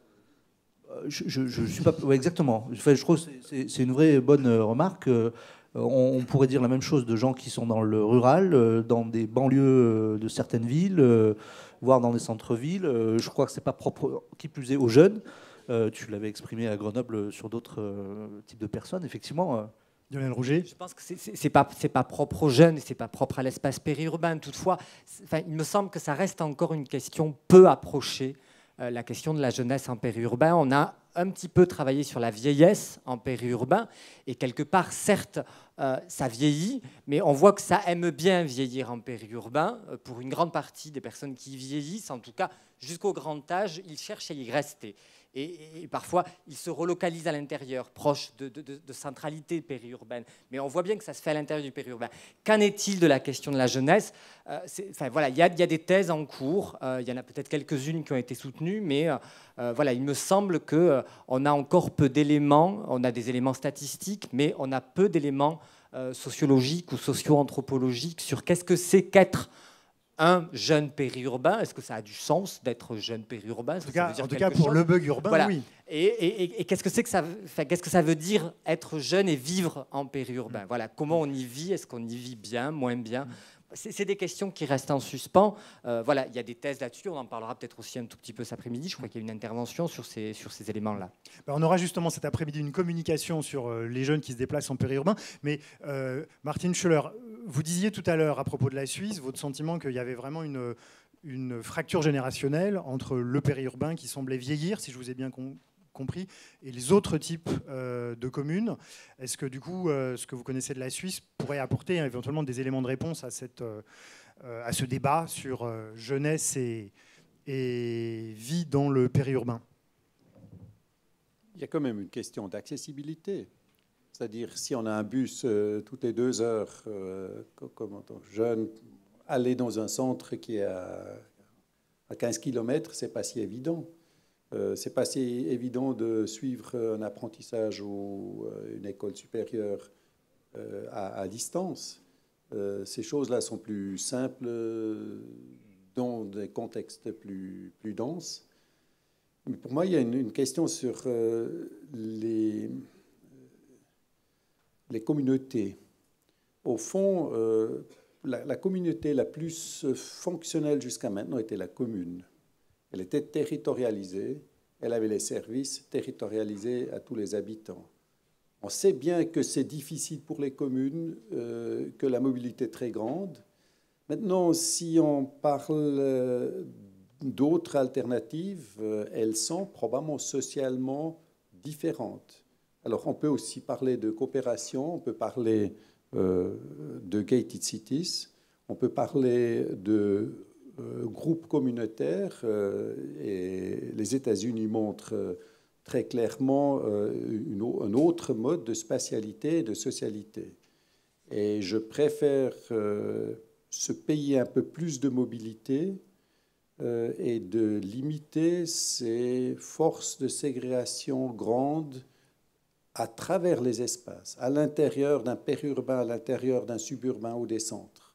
Je suis pas. Ouais, exactement. Enfin, je trouve que c'est une vraie bonne remarque. On pourrait dire la même chose de gens qui sont dans le rural, dans des banlieues de certaines villes, voire dans des centres-villes. Je crois que c'est pas propre, qui plus est, aux jeunes. Tu l'avais exprimé à Grenoble sur d'autres types de personnes, effectivement.
Lionel Rouget.
Je pense que c'est pas propre aux jeunes et c'est pas propre à l'espace périurbain. Toutefois, il me semble que ça reste encore une question peu approchée, la question de la jeunesse en périurbain. On a un petit peu travaillé sur la vieillesse en périurbain et quelque part, certes, ça vieillit, mais on voit que ça aime bien vieillir en périurbain. Pour une grande partie des personnes qui vieillissent, en tout cas jusqu'au grand âge, ils cherchent à y rester. Et parfois, ils se relocalisent à l'intérieur, proche de centralité périurbaine. Mais on voit bien que ça se fait à l'intérieur du périurbain. Qu'en est-il de la question de la jeunesse? Voilà, il y a des thèses en cours. Il y en a peut-être quelques-unes qui ont été soutenues, mais voilà, il me semble qu'on a encore peu d'éléments. On a des éléments statistiques, mais on a peu d'éléments sociologiques ou socio-anthropologiques sur qu'est-ce que c'est qu'être un jeune périurbain. Est-ce que ça a du sens d'être jeune périurbain?
En tout cas, pour le bug urbain, voilà. Oui.
Et qu'est-ce que c'est que ça, qu'est-ce que ça veut dire être jeune et vivre en périurbain? Voilà, comment on y vit? Est-ce qu'on y vit bien, moins bien? C'est des questions qui restent en suspens. Voilà, il y a des thèses là-dessus. On en parlera peut-être aussi un tout petit peu cet après-midi. Je crois qu'il y a une intervention sur ces éléments-là.
On aura justement cet après-midi une communication sur les jeunes qui se déplacent en périurbain. Mais Martine Schuller, vous disiez tout à l'heure à propos de la Suisse, votre sentiment qu'il y avait vraiment une fracture générationnelle entre le périurbain qui semblait vieillir, si je vous ai bien compris, et les autres types de communes. Est-ce que du coup, ce que vous connaissez de la Suisse pourrait apporter éventuellement des éléments de réponse à ce débat sur jeunesse et vie dans le périurbain?
Il y a quand même une question d'accessibilité. C'est-à-dire, si on a un bus toutes les 2 heures, comme en tant que jeune, aller dans un centre qui est à 15 km, ce n'est pas si évident. C'est pas si évident de suivre un apprentissage ou une école supérieure à distance. Ces choses-là sont plus simples dans des contextes plus denses. Mais pour moi, il y a une question sur les communautés. Au fond, la communauté la plus fonctionnelle jusqu'à maintenant était la commune. Elle était territorialisée, elle avait les services territorialisés à tous les habitants. On sait bien que c'est difficile pour les communes, que la mobilité est très grande. Maintenant, si on parle d'autres alternatives, elles sont probablement socialement différentes. Alors, on peut aussi parler de coopération, on peut parler de gated cities, on peut parler de groupes communautaires, et les États-Unis montrent très clairement un autre mode de spatialité et de socialité. Et je préfère se payer un peu plus de mobilité et de limiter ces forces de ségrégation grandes à travers les espaces, à l'intérieur d'un périurbain, à l'intérieur d'un suburbain ou des centres.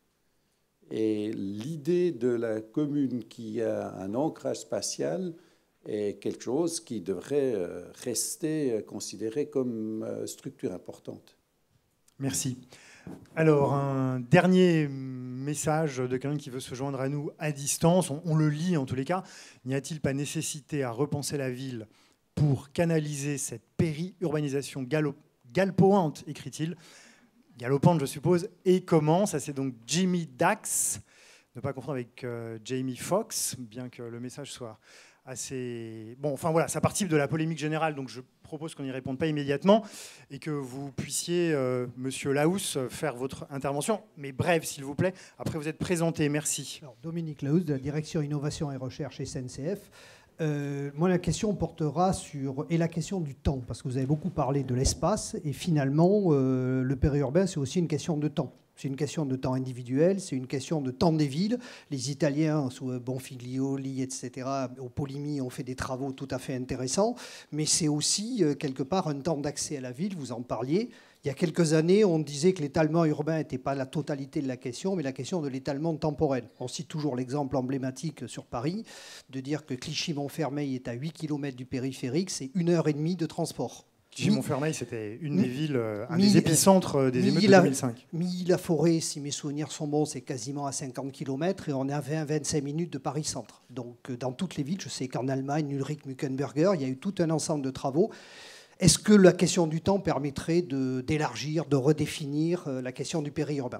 Et l'idée de la commune qui a un ancrage spatial est quelque chose qui devrait rester considéré comme structure importante.
Merci. Alors, un dernier message de quelqu'un qui veut se joindre à nous à distance. On le lit en tous les cas. N'y a-t-il pas nécessité à repenser la ville pour canaliser cette péri-urbanisation galopante, écrit-il. Galopante, je suppose. Et comment? Ça, c'est donc Jimmy Dax. Ne pas confondre avec Jamie Foxx, bien que le message soit assez... Bon, enfin voilà, ça participe de la polémique générale, donc je propose qu'on n'y réponde pas immédiatement et que vous puissiez, Monsieur Laous, faire votre intervention, mais bref, s'il vous plaît. Après, vous êtes présenté. Merci.
Alors, Dominique Laous, de la Direction Innovation et Recherche SNCF. Moi, la question portera sur... Et la question du temps, parce que vous avez beaucoup parlé de l'espace, et finalement, le périurbain, c'est aussi une question de temps. C'est une question de temps individuel, c'est une question de temps des villes. Les Italiens, sous Bonfiglioli, etc., au Polimi, ont fait des travaux tout à fait intéressants, mais c'est aussi, quelque part, un temps d'accès à la ville, vous en parliez. Il y a quelques années, on disait que l'étalement urbain n'était pas la totalité de la question, mais la question de l'étalement temporel. On cite toujours l'exemple emblématique sur Paris, de dire que Clichy-Montfermeil est à 8 km du périphérique, c'est 1h30 de transport.
Clichy-Montfermeil, c'était une des villes, un des épicentres des émeutes de 2005.
Milly-la-Forêt, si mes souvenirs sont bons, c'est quasiment à 50 km et on est à 20-25 minutes de Paris-Centre. Donc dans toutes les villes, je sais qu'en Allemagne, Ulrich Mückenberger, il y a eu tout un ensemble de travaux. Est-ce que la question du temps permettrait d'élargir, de redéfinir la question du périurbain?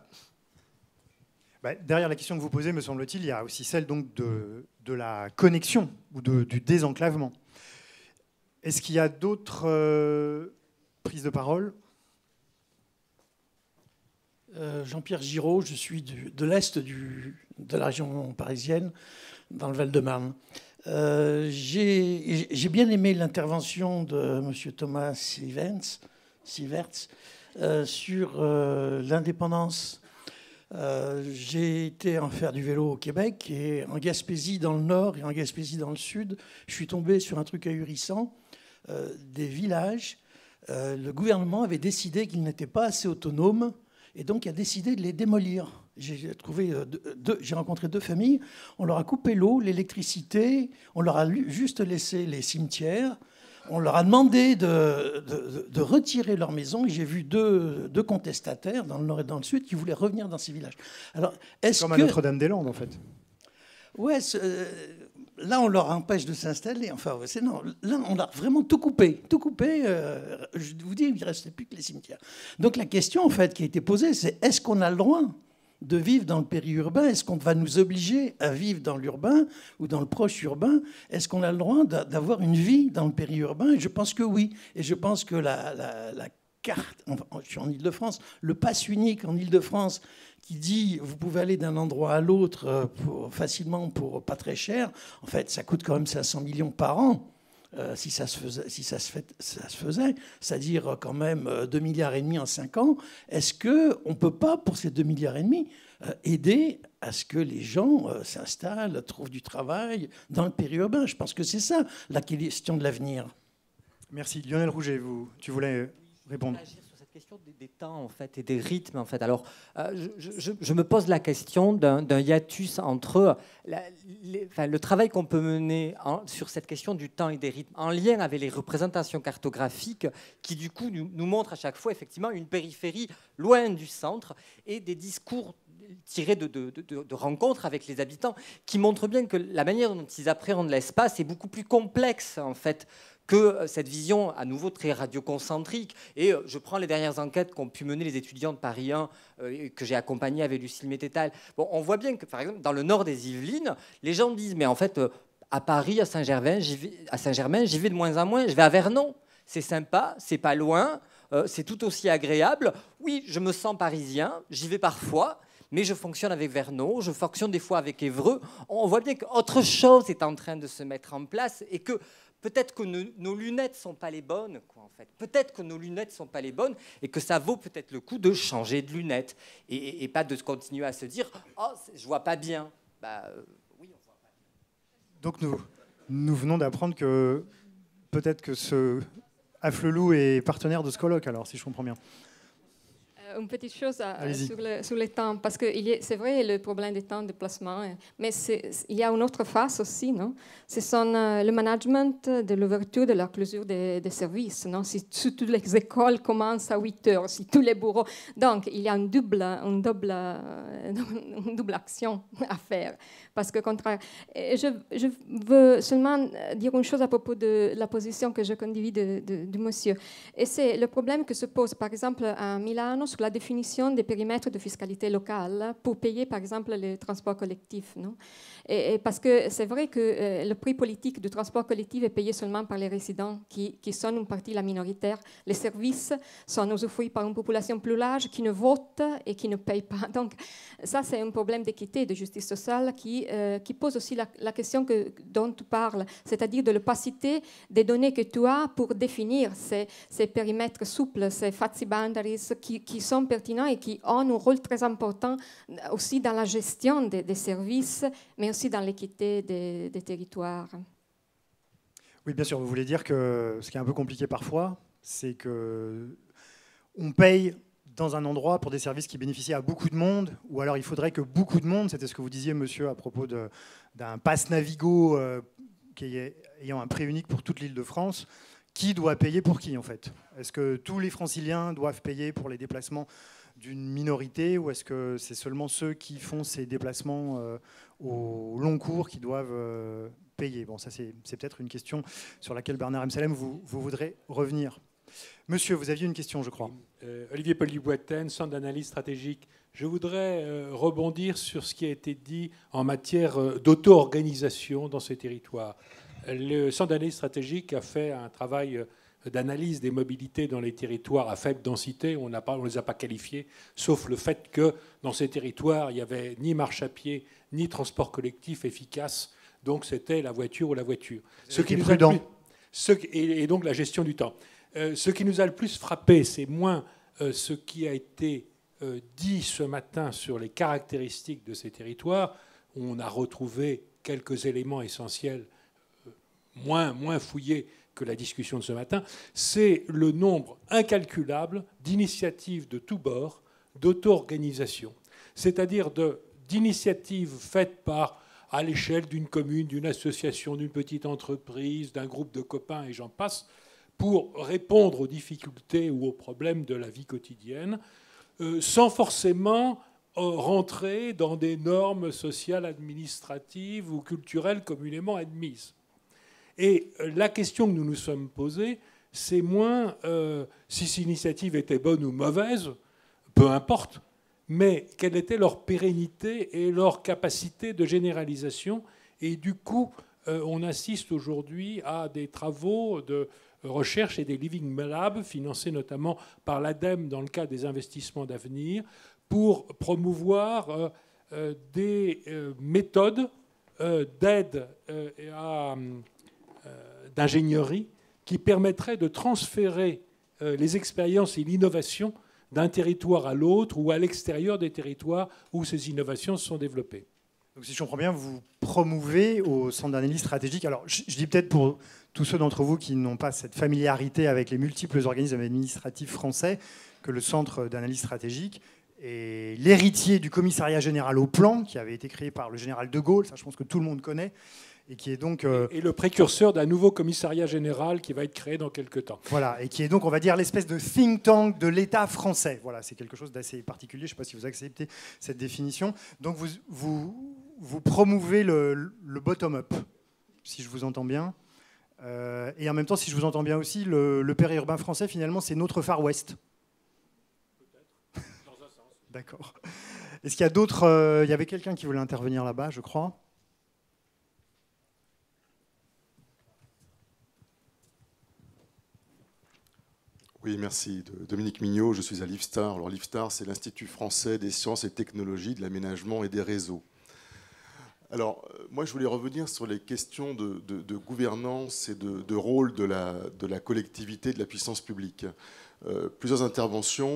Derrière la question que vous posez, me semble-t-il, il y a aussi celle donc de la connexion ou du désenclavement. Est-ce qu'il y a d'autres prises de parole?
Jean-Pierre Giraud, je suis de l'Est de la région parisienne, dans le Val-de-Marne. J'ai bien aimé l'intervention de M. Thomas Sieverts sur l'indépendance. J'ai été en faire du vélo au Québec et en Gaspésie dans le nord et en Gaspésie dans le sud, je suis tombé sur un truc ahurissant. Des villages, le gouvernement avait décidé qu'ils n'étaient pas assez autonomes et donc a décidé de les démolir. J'ai rencontré deux familles, on leur a coupé l'eau, l'électricité, on leur a juste laissé les cimetières, on leur a demandé de retirer leur maison et j'ai vu deux contestataires dans le nord et dans le sud qui voulaient revenir dans ces villages. Alors,
comme à Notre-Dame-des-Landes en fait.
Ouais, là, on leur empêche de s'installer. Enfin, non. Là, on a vraiment tout coupé. Tout coupé. Je vous dis, il ne restait plus que les cimetières. Donc, la question, en fait, qui a été posée, c'est est-ce qu'on a le droit de vivre dans le périurbain? Est-ce qu'on va nous obliger à vivre dans l'urbain ou dans le proche urbain? Est-ce qu'on a le droit d'avoir une vie dans le périurbain? Et je pense que oui. Et je pense que la carte, je suis en Île-de-France, le pass unique en Île-de-France, qui dit vous pouvez aller d'un endroit à l'autre facilement pour pas très cher, en fait, ça coûte quand même 500 millions par an. Si ça se faisait, c'est-à-dire quand même 2,5 milliards en 5 ans, est-ce qu'on ne peut pas, pour ces 2,5 milliards, aider à ce que les gens s'installent, trouvent du travail dans le périurbain? Je pense que c'est ça la question de l'avenir.
Merci. Lionel Rouget, tu voulais répondre?
Question des temps en fait et des rythmes en fait. Alors je me pose la question d'un hiatus entre le travail qu'on peut mener sur cette question du temps et des rythmes en lien avec les représentations cartographiques qui du coup nous montrent à chaque fois effectivement une périphérie loin du centre et des discours tirés de rencontres avec les habitants qui montrent bien que la manière dont ils appréhendent l'espace est beaucoup plus complexe en fait que cette vision à nouveau très radioconcentrique. Et je prends les dernières enquêtes qu'ont pu mener les étudiants de Paris 1 que j'ai accompagnés avec Lucille Mététal. Bon, on voit bien que, par exemple, dans le nord des Yvelines, les gens disent, mais en fait, à Paris, à Saint-Germain, j'y vais de moins en moins, je vais à Vernon. C'est sympa, c'est pas loin, c'est tout aussi agréable. Oui, je me sens parisien, j'y vais parfois, mais je fonctionne avec Vernon, je fonctionne des fois avec Évreux. On voit bien qu'autre chose est en train de se mettre en place et que peut-être que nos lunettes ne sont pas les bonnes, quoi, en fait. Peut-être que nos lunettes ne sont pas les bonnes et que ça vaut peut-être le coup de changer de lunettes et pas de continuer à se dire « Oh, je ne vois pas bien ». Oui, on ne voit pas bien.
Donc nous venons d'apprendre que peut-être que ce Afflelou est partenaire de ce colloque, alors, si je comprends bien.
Une petite chose sur les temps, parce que c'est vrai le problème des temps de placement, mais il y a une autre face aussi, non? Ce sont le management de l'ouverture, de la clôture des services, non? Si toutes les écoles commencent à 8 heures, si tous les bureaux... Donc, il y a une double action à faire. Parce que, contraire, je veux seulement dire une chose à propos de la position que je conduis du monsieur. Et c'est le problème que se pose, par exemple, à Milano, sur la définition des périmètres de fiscalité locale pour payer, par exemple, les transports collectifs. Non? Et parce que c'est vrai que le prix politique du transport collectif est payé seulement par les résidents, qui sont une partie la minoritaire. Les services sont usufruits par une population plus large qui ne vote et qui ne paye pas. Donc, ça, c'est un problème d'équité, de justice sociale qui pose aussi la question dont tu parles, c'est-à-dire de l'opacité des données que tu as pour définir ces périmètres souples, ces fuzzy boundaries qui sont pertinents et qui ont un rôle très important aussi dans la gestion des services, mais aussi dans l'équité des territoires.
Oui, bien sûr, vous voulez dire que ce qui est un peu compliqué parfois, c'est qu'on paye dans un endroit pour des services qui bénéficient à beaucoup de monde, ou alors il faudrait que beaucoup de monde, c'était ce que vous disiez, monsieur, à propos d'un pass Navigo ayant un prix unique pour toute l'Île-de-France, qui doit payer pour qui, en fait? Est-ce que tous les franciliens doivent payer pour les déplacements d'une minorité, ou est-ce que c'est seulement ceux qui font ces déplacements au long cours qui doivent payer? Bon, ça, c'est peut-être une question sur laquelle Bernard Amsalem, vous voudrez revenir. Monsieur, vous aviez une question, je crois.
Olivier Paul-Duboitaine, Centre d'analyse stratégique. Je voudrais rebondir sur ce qui a été dit en matière d'auto-organisation dans ces territoires. Le Centre d'analyse stratégique a fait un travail d'analyse des mobilités dans les territoires à faible densité. On ne les a pas qualifiés, sauf le fait que dans ces territoires, il n'y avait ni marche à pied, ni transport collectif efficace. Donc c'était la voiture ou la voiture. Et donc la gestion du temps. Ce qui nous a le plus frappé, c'est moins ce qui a été dit ce matin sur les caractéristiques de ces territoires, où on a retrouvé quelques éléments essentiels moins fouillés que la discussion de ce matin, c'est le nombre incalculable d'initiatives de tous bords, d'auto-organisation, c'est-à-dire d'initiatives faites à l'échelle d'une commune, d'une association, d'une petite entreprise, d'un groupe de copains, et j'en passe, pour répondre aux difficultés ou aux problèmes de la vie quotidienne, sans forcément rentrer dans des normes sociales, administratives ou culturelles communément admises. Et la question que nous nous sommes posée, c'est moins si ces initiatives étaient bonnes ou mauvaises, peu importe, mais quelle était leur pérennité et leur capacité de généralisation. Et du coup, on assiste aujourd'hui à des travaux de recherche et des Living Labs, financés notamment par l'ADEME dans le cadre des investissements d'avenir, pour promouvoir des méthodes d'aide d'ingénierie qui permettraient de transférer les expériences et l'innovation d'un territoire à l'autre ou à l'extérieur des territoires où ces innovations se sont développées.
Donc, si je comprends bien, vous promouvez au Centre d'analyse stratégique. Alors, je dis peut-être pour tous ceux d'entre vous qui n'ont pas cette familiarité avec les multiples organismes administratifs français, que le Centre d'analyse stratégique est l'héritier du Commissariat général au plan, qui avait été créé par le général de Gaulle, ça je pense que tout le monde connaît, et qui est donc...
Et le précurseur d'un nouveau commissariat général qui va être créé dans quelques temps.
Voilà, et qui est donc, on va dire, l'espèce de think tank de l'État français. Voilà, c'est quelque chose d'assez particulier, je ne sais pas si vous acceptez cette définition. Donc vous promouvez le bottom-up, si je vous entends bien. Et en même temps, si je vous entends bien aussi, le périurbain français, finalement, c'est notre Far West.
Peut-être, dans un sens.
D'accord. Est-ce qu'il y a d'autres... il y avait quelqu'un qui voulait intervenir là-bas, je crois.
Oui, merci. Dominique Mignot, je suis à l'IFSTAR. Alors l'IFSTAR, c'est l'Institut français des sciences et technologies, de l'aménagement et des réseaux. Alors, moi, je voulais revenir sur les questions de gouvernance et de rôle de la collectivité, de la puissance publique. Plusieurs interventions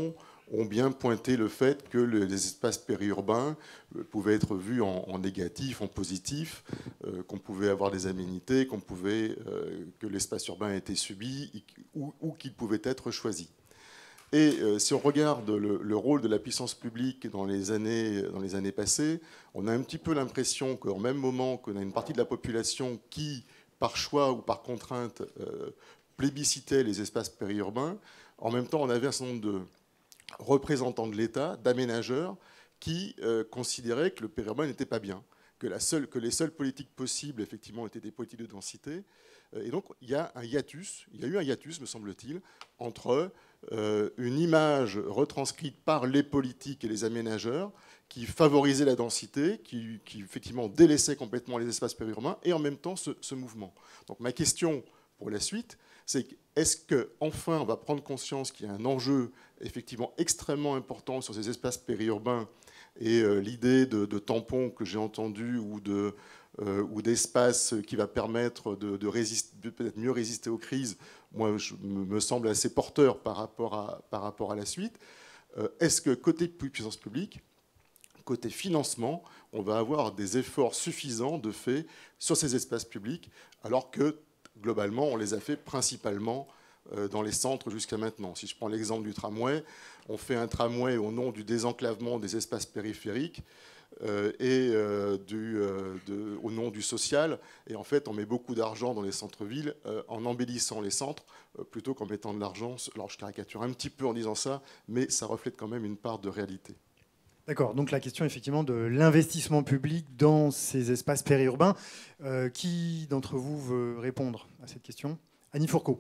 ont bien pointé le fait que les espaces périurbains pouvaient être vus en négatif, en positif, qu'on pouvait avoir des aménités, que l'espace urbain était subi ou qu'il pouvait être choisi. Et si on regarde le rôle de la puissance publique dans les années passées, on a un petit peu l'impression qu'au même moment qu'on a une partie de la population qui, par choix ou par contrainte, plébiscitait les espaces périurbains, en même temps on avait un certain nombre de représentants de l'État, d'aménageurs, qui considéraient que le périurbain n'était pas bien, que les seules politiques possibles, effectivement, étaient des politiques de densité. Et donc, il y a eu un hiatus, me semble-t-il, entre une image retranscrite par les politiques et les aménageurs qui favorisait la densité, qui effectivement délaissait complètement les espaces périurbains, et en même temps ce mouvement. Donc ma question pour la suite, c'est est-ce qu'enfin on va prendre conscience qu'il y a un enjeu effectivement extrêmement important sur ces espaces périurbains, et l'idée de tampons que j'ai entendu ou d'espace qui va permettre de peut-être mieux résister aux crises, moi, me semble assez porteur par rapport à la suite. Est-ce que côté puissance publique, côté financement, on va avoir des efforts suffisants de fait sur ces espaces publics, alors que globalement, on les a fait principalement dans les centres jusqu'à maintenant. Si je prends l'exemple du tramway, on fait un tramway au nom du désenclavement des espaces périphériques et au nom du social. Et en fait, on met beaucoup d'argent dans les centres-villes en embellissant les centres plutôt qu'en mettant de l'argent. Alors, je caricature un petit peu en disant ça, mais ça reflète quand même une part de réalité.
D'accord, donc la question effectivement de l'investissement public dans ces espaces périurbains. Qui d'entre vous veut répondre à cette question? Annie Fourcault.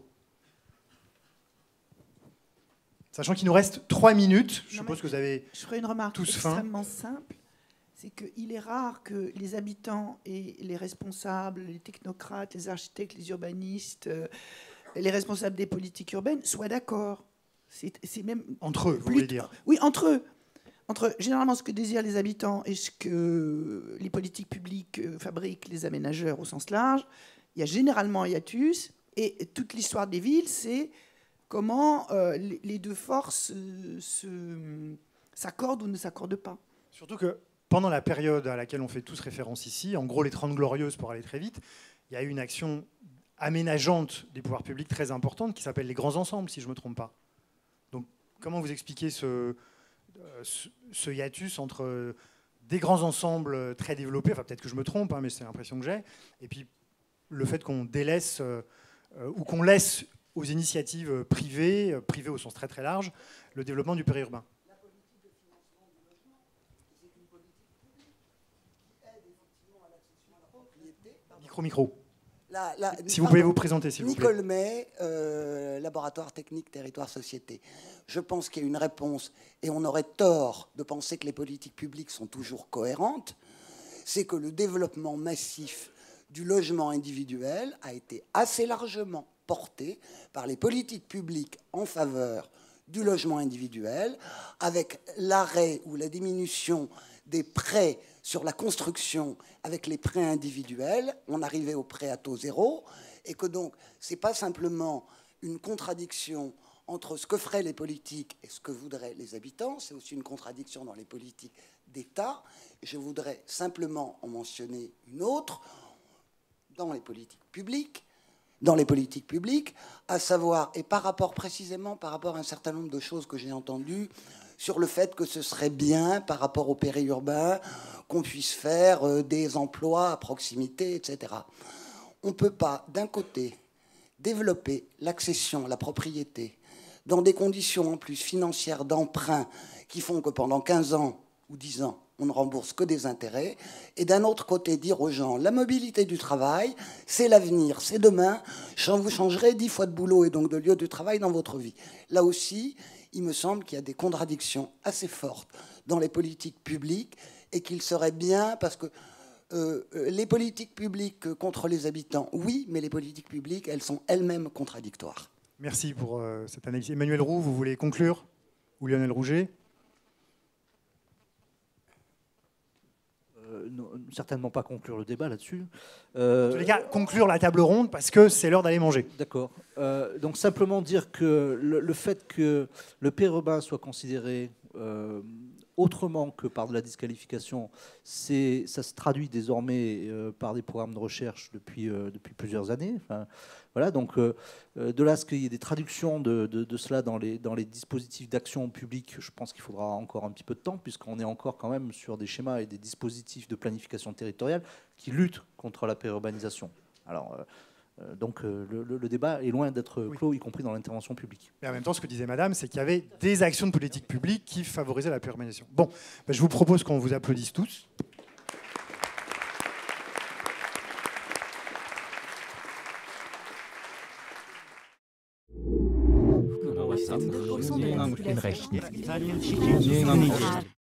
Sachant qu'il nous reste 3 minutes, je suppose que vous avez
je ferai une remarque
tous faim.
Extrêmement simple, c'est qu'il est rare que les habitants et les responsables, les technocrates, les architectes, les urbanistes, les responsables des politiques urbaines soient d'accord. C'est même
entre eux, vous voulez dire?
Oui, entre eux. Entre généralement ce que désirent les habitants et ce que les politiques publiques fabriquent, les aménageurs au sens large, il y a généralement un hiatus. Et toute l'histoire des villes, c'est comment les deux forces s'accordent ou ne s'accordent pas.
Surtout que pendant la période à laquelle on fait tous référence ici, en gros les 30 Glorieuses pour aller très vite, il y a eu une action aménageante des pouvoirs publics très importante qui s'appelle les grands ensembles, si je ne me trompe pas. Donc comment vous expliquez ce hiatus entre des grands ensembles très développés, enfin peut-être que je me trompe, hein, mais c'est l'impression que j'ai, et puis le fait qu'on délaisse ou qu'on laisse aux initiatives privées au sens très très large, le développement du périurbain.
La politique de financement du logement, c'est une politique publique qui aide effectivement à l'accession à la propriété.
Micro. Si vous
pardon,
pouvez vous présenter, s'il vous plaît.
Nicole May, laboratoire technique territoire société. Je pense qu'il y a une réponse, et on aurait tort de penser que les politiques publiques sont toujours cohérentes, c'est que le développement massif du logement individuel a été assez largement porté par les politiques publiques en faveur du logement individuel, avec l'arrêt ou la diminution des prêts sur la construction avec les prêts individuels, on arrivait au prêt à taux zéro, et que donc ce n'est pas simplement une contradiction entre ce que feraient les politiques et ce que voudraient les habitants, c'est aussi une contradiction dans les politiques d'État. Je voudrais simplement en mentionner une autre dans les politiques publiques, à savoir, et précisément par rapport à un certain nombre de choses que j'ai entendues, sur le fait que ce serait bien, par rapport au périurbain, qu'on puisse faire des emplois à proximité, etc. On ne peut pas, d'un côté, développer l'accession à la propriété dans des conditions en plus financières d'emprunt qui font que pendant 15 ans ou 10 ans, on ne rembourse que des intérêts, et d'un autre côté, dire aux gens, la mobilité du travail, c'est l'avenir, c'est demain, vous changerez 10 fois de boulot et donc de lieu de travail dans votre vie. Là aussi, il me semble qu'il y a des contradictions assez fortes dans les politiques publiques et qu'il serait bien, parce que les politiques publiques contre les habitants, oui, mais les politiques publiques, elles sont elles-mêmes contradictoires.
Merci pour cette analyse. Emmanuel Roux, vous voulez conclure? Ou Lionel Rouget?
certainement pas conclure le débat là-dessus.
En tous les cas, conclure la table ronde parce que c'est l'heure d'aller manger.
D'accord. Donc simplement dire que le fait que le périurbain soit considéré autrement que par de la disqualification, ça se traduit désormais par des programmes de recherche depuis plusieurs années. Enfin, voilà, donc de là à ce qu'il y ait des traductions de cela dans les dispositifs d'action publique, je pense qu'il faudra encore un petit peu de temps, puisqu'on est encore quand même sur des schémas et des dispositifs de planification territoriale qui luttent contre la périurbanisation. Alors, donc le débat est loin d'être clos, y compris dans l'intervention publique.
Mais en même temps, ce que disait Madame, c'est qu'il y avait des actions de politique publique qui favorisaient la périurbanisation. Bon, je vous propose qu'on vous applaudisse tous.
Rechnen.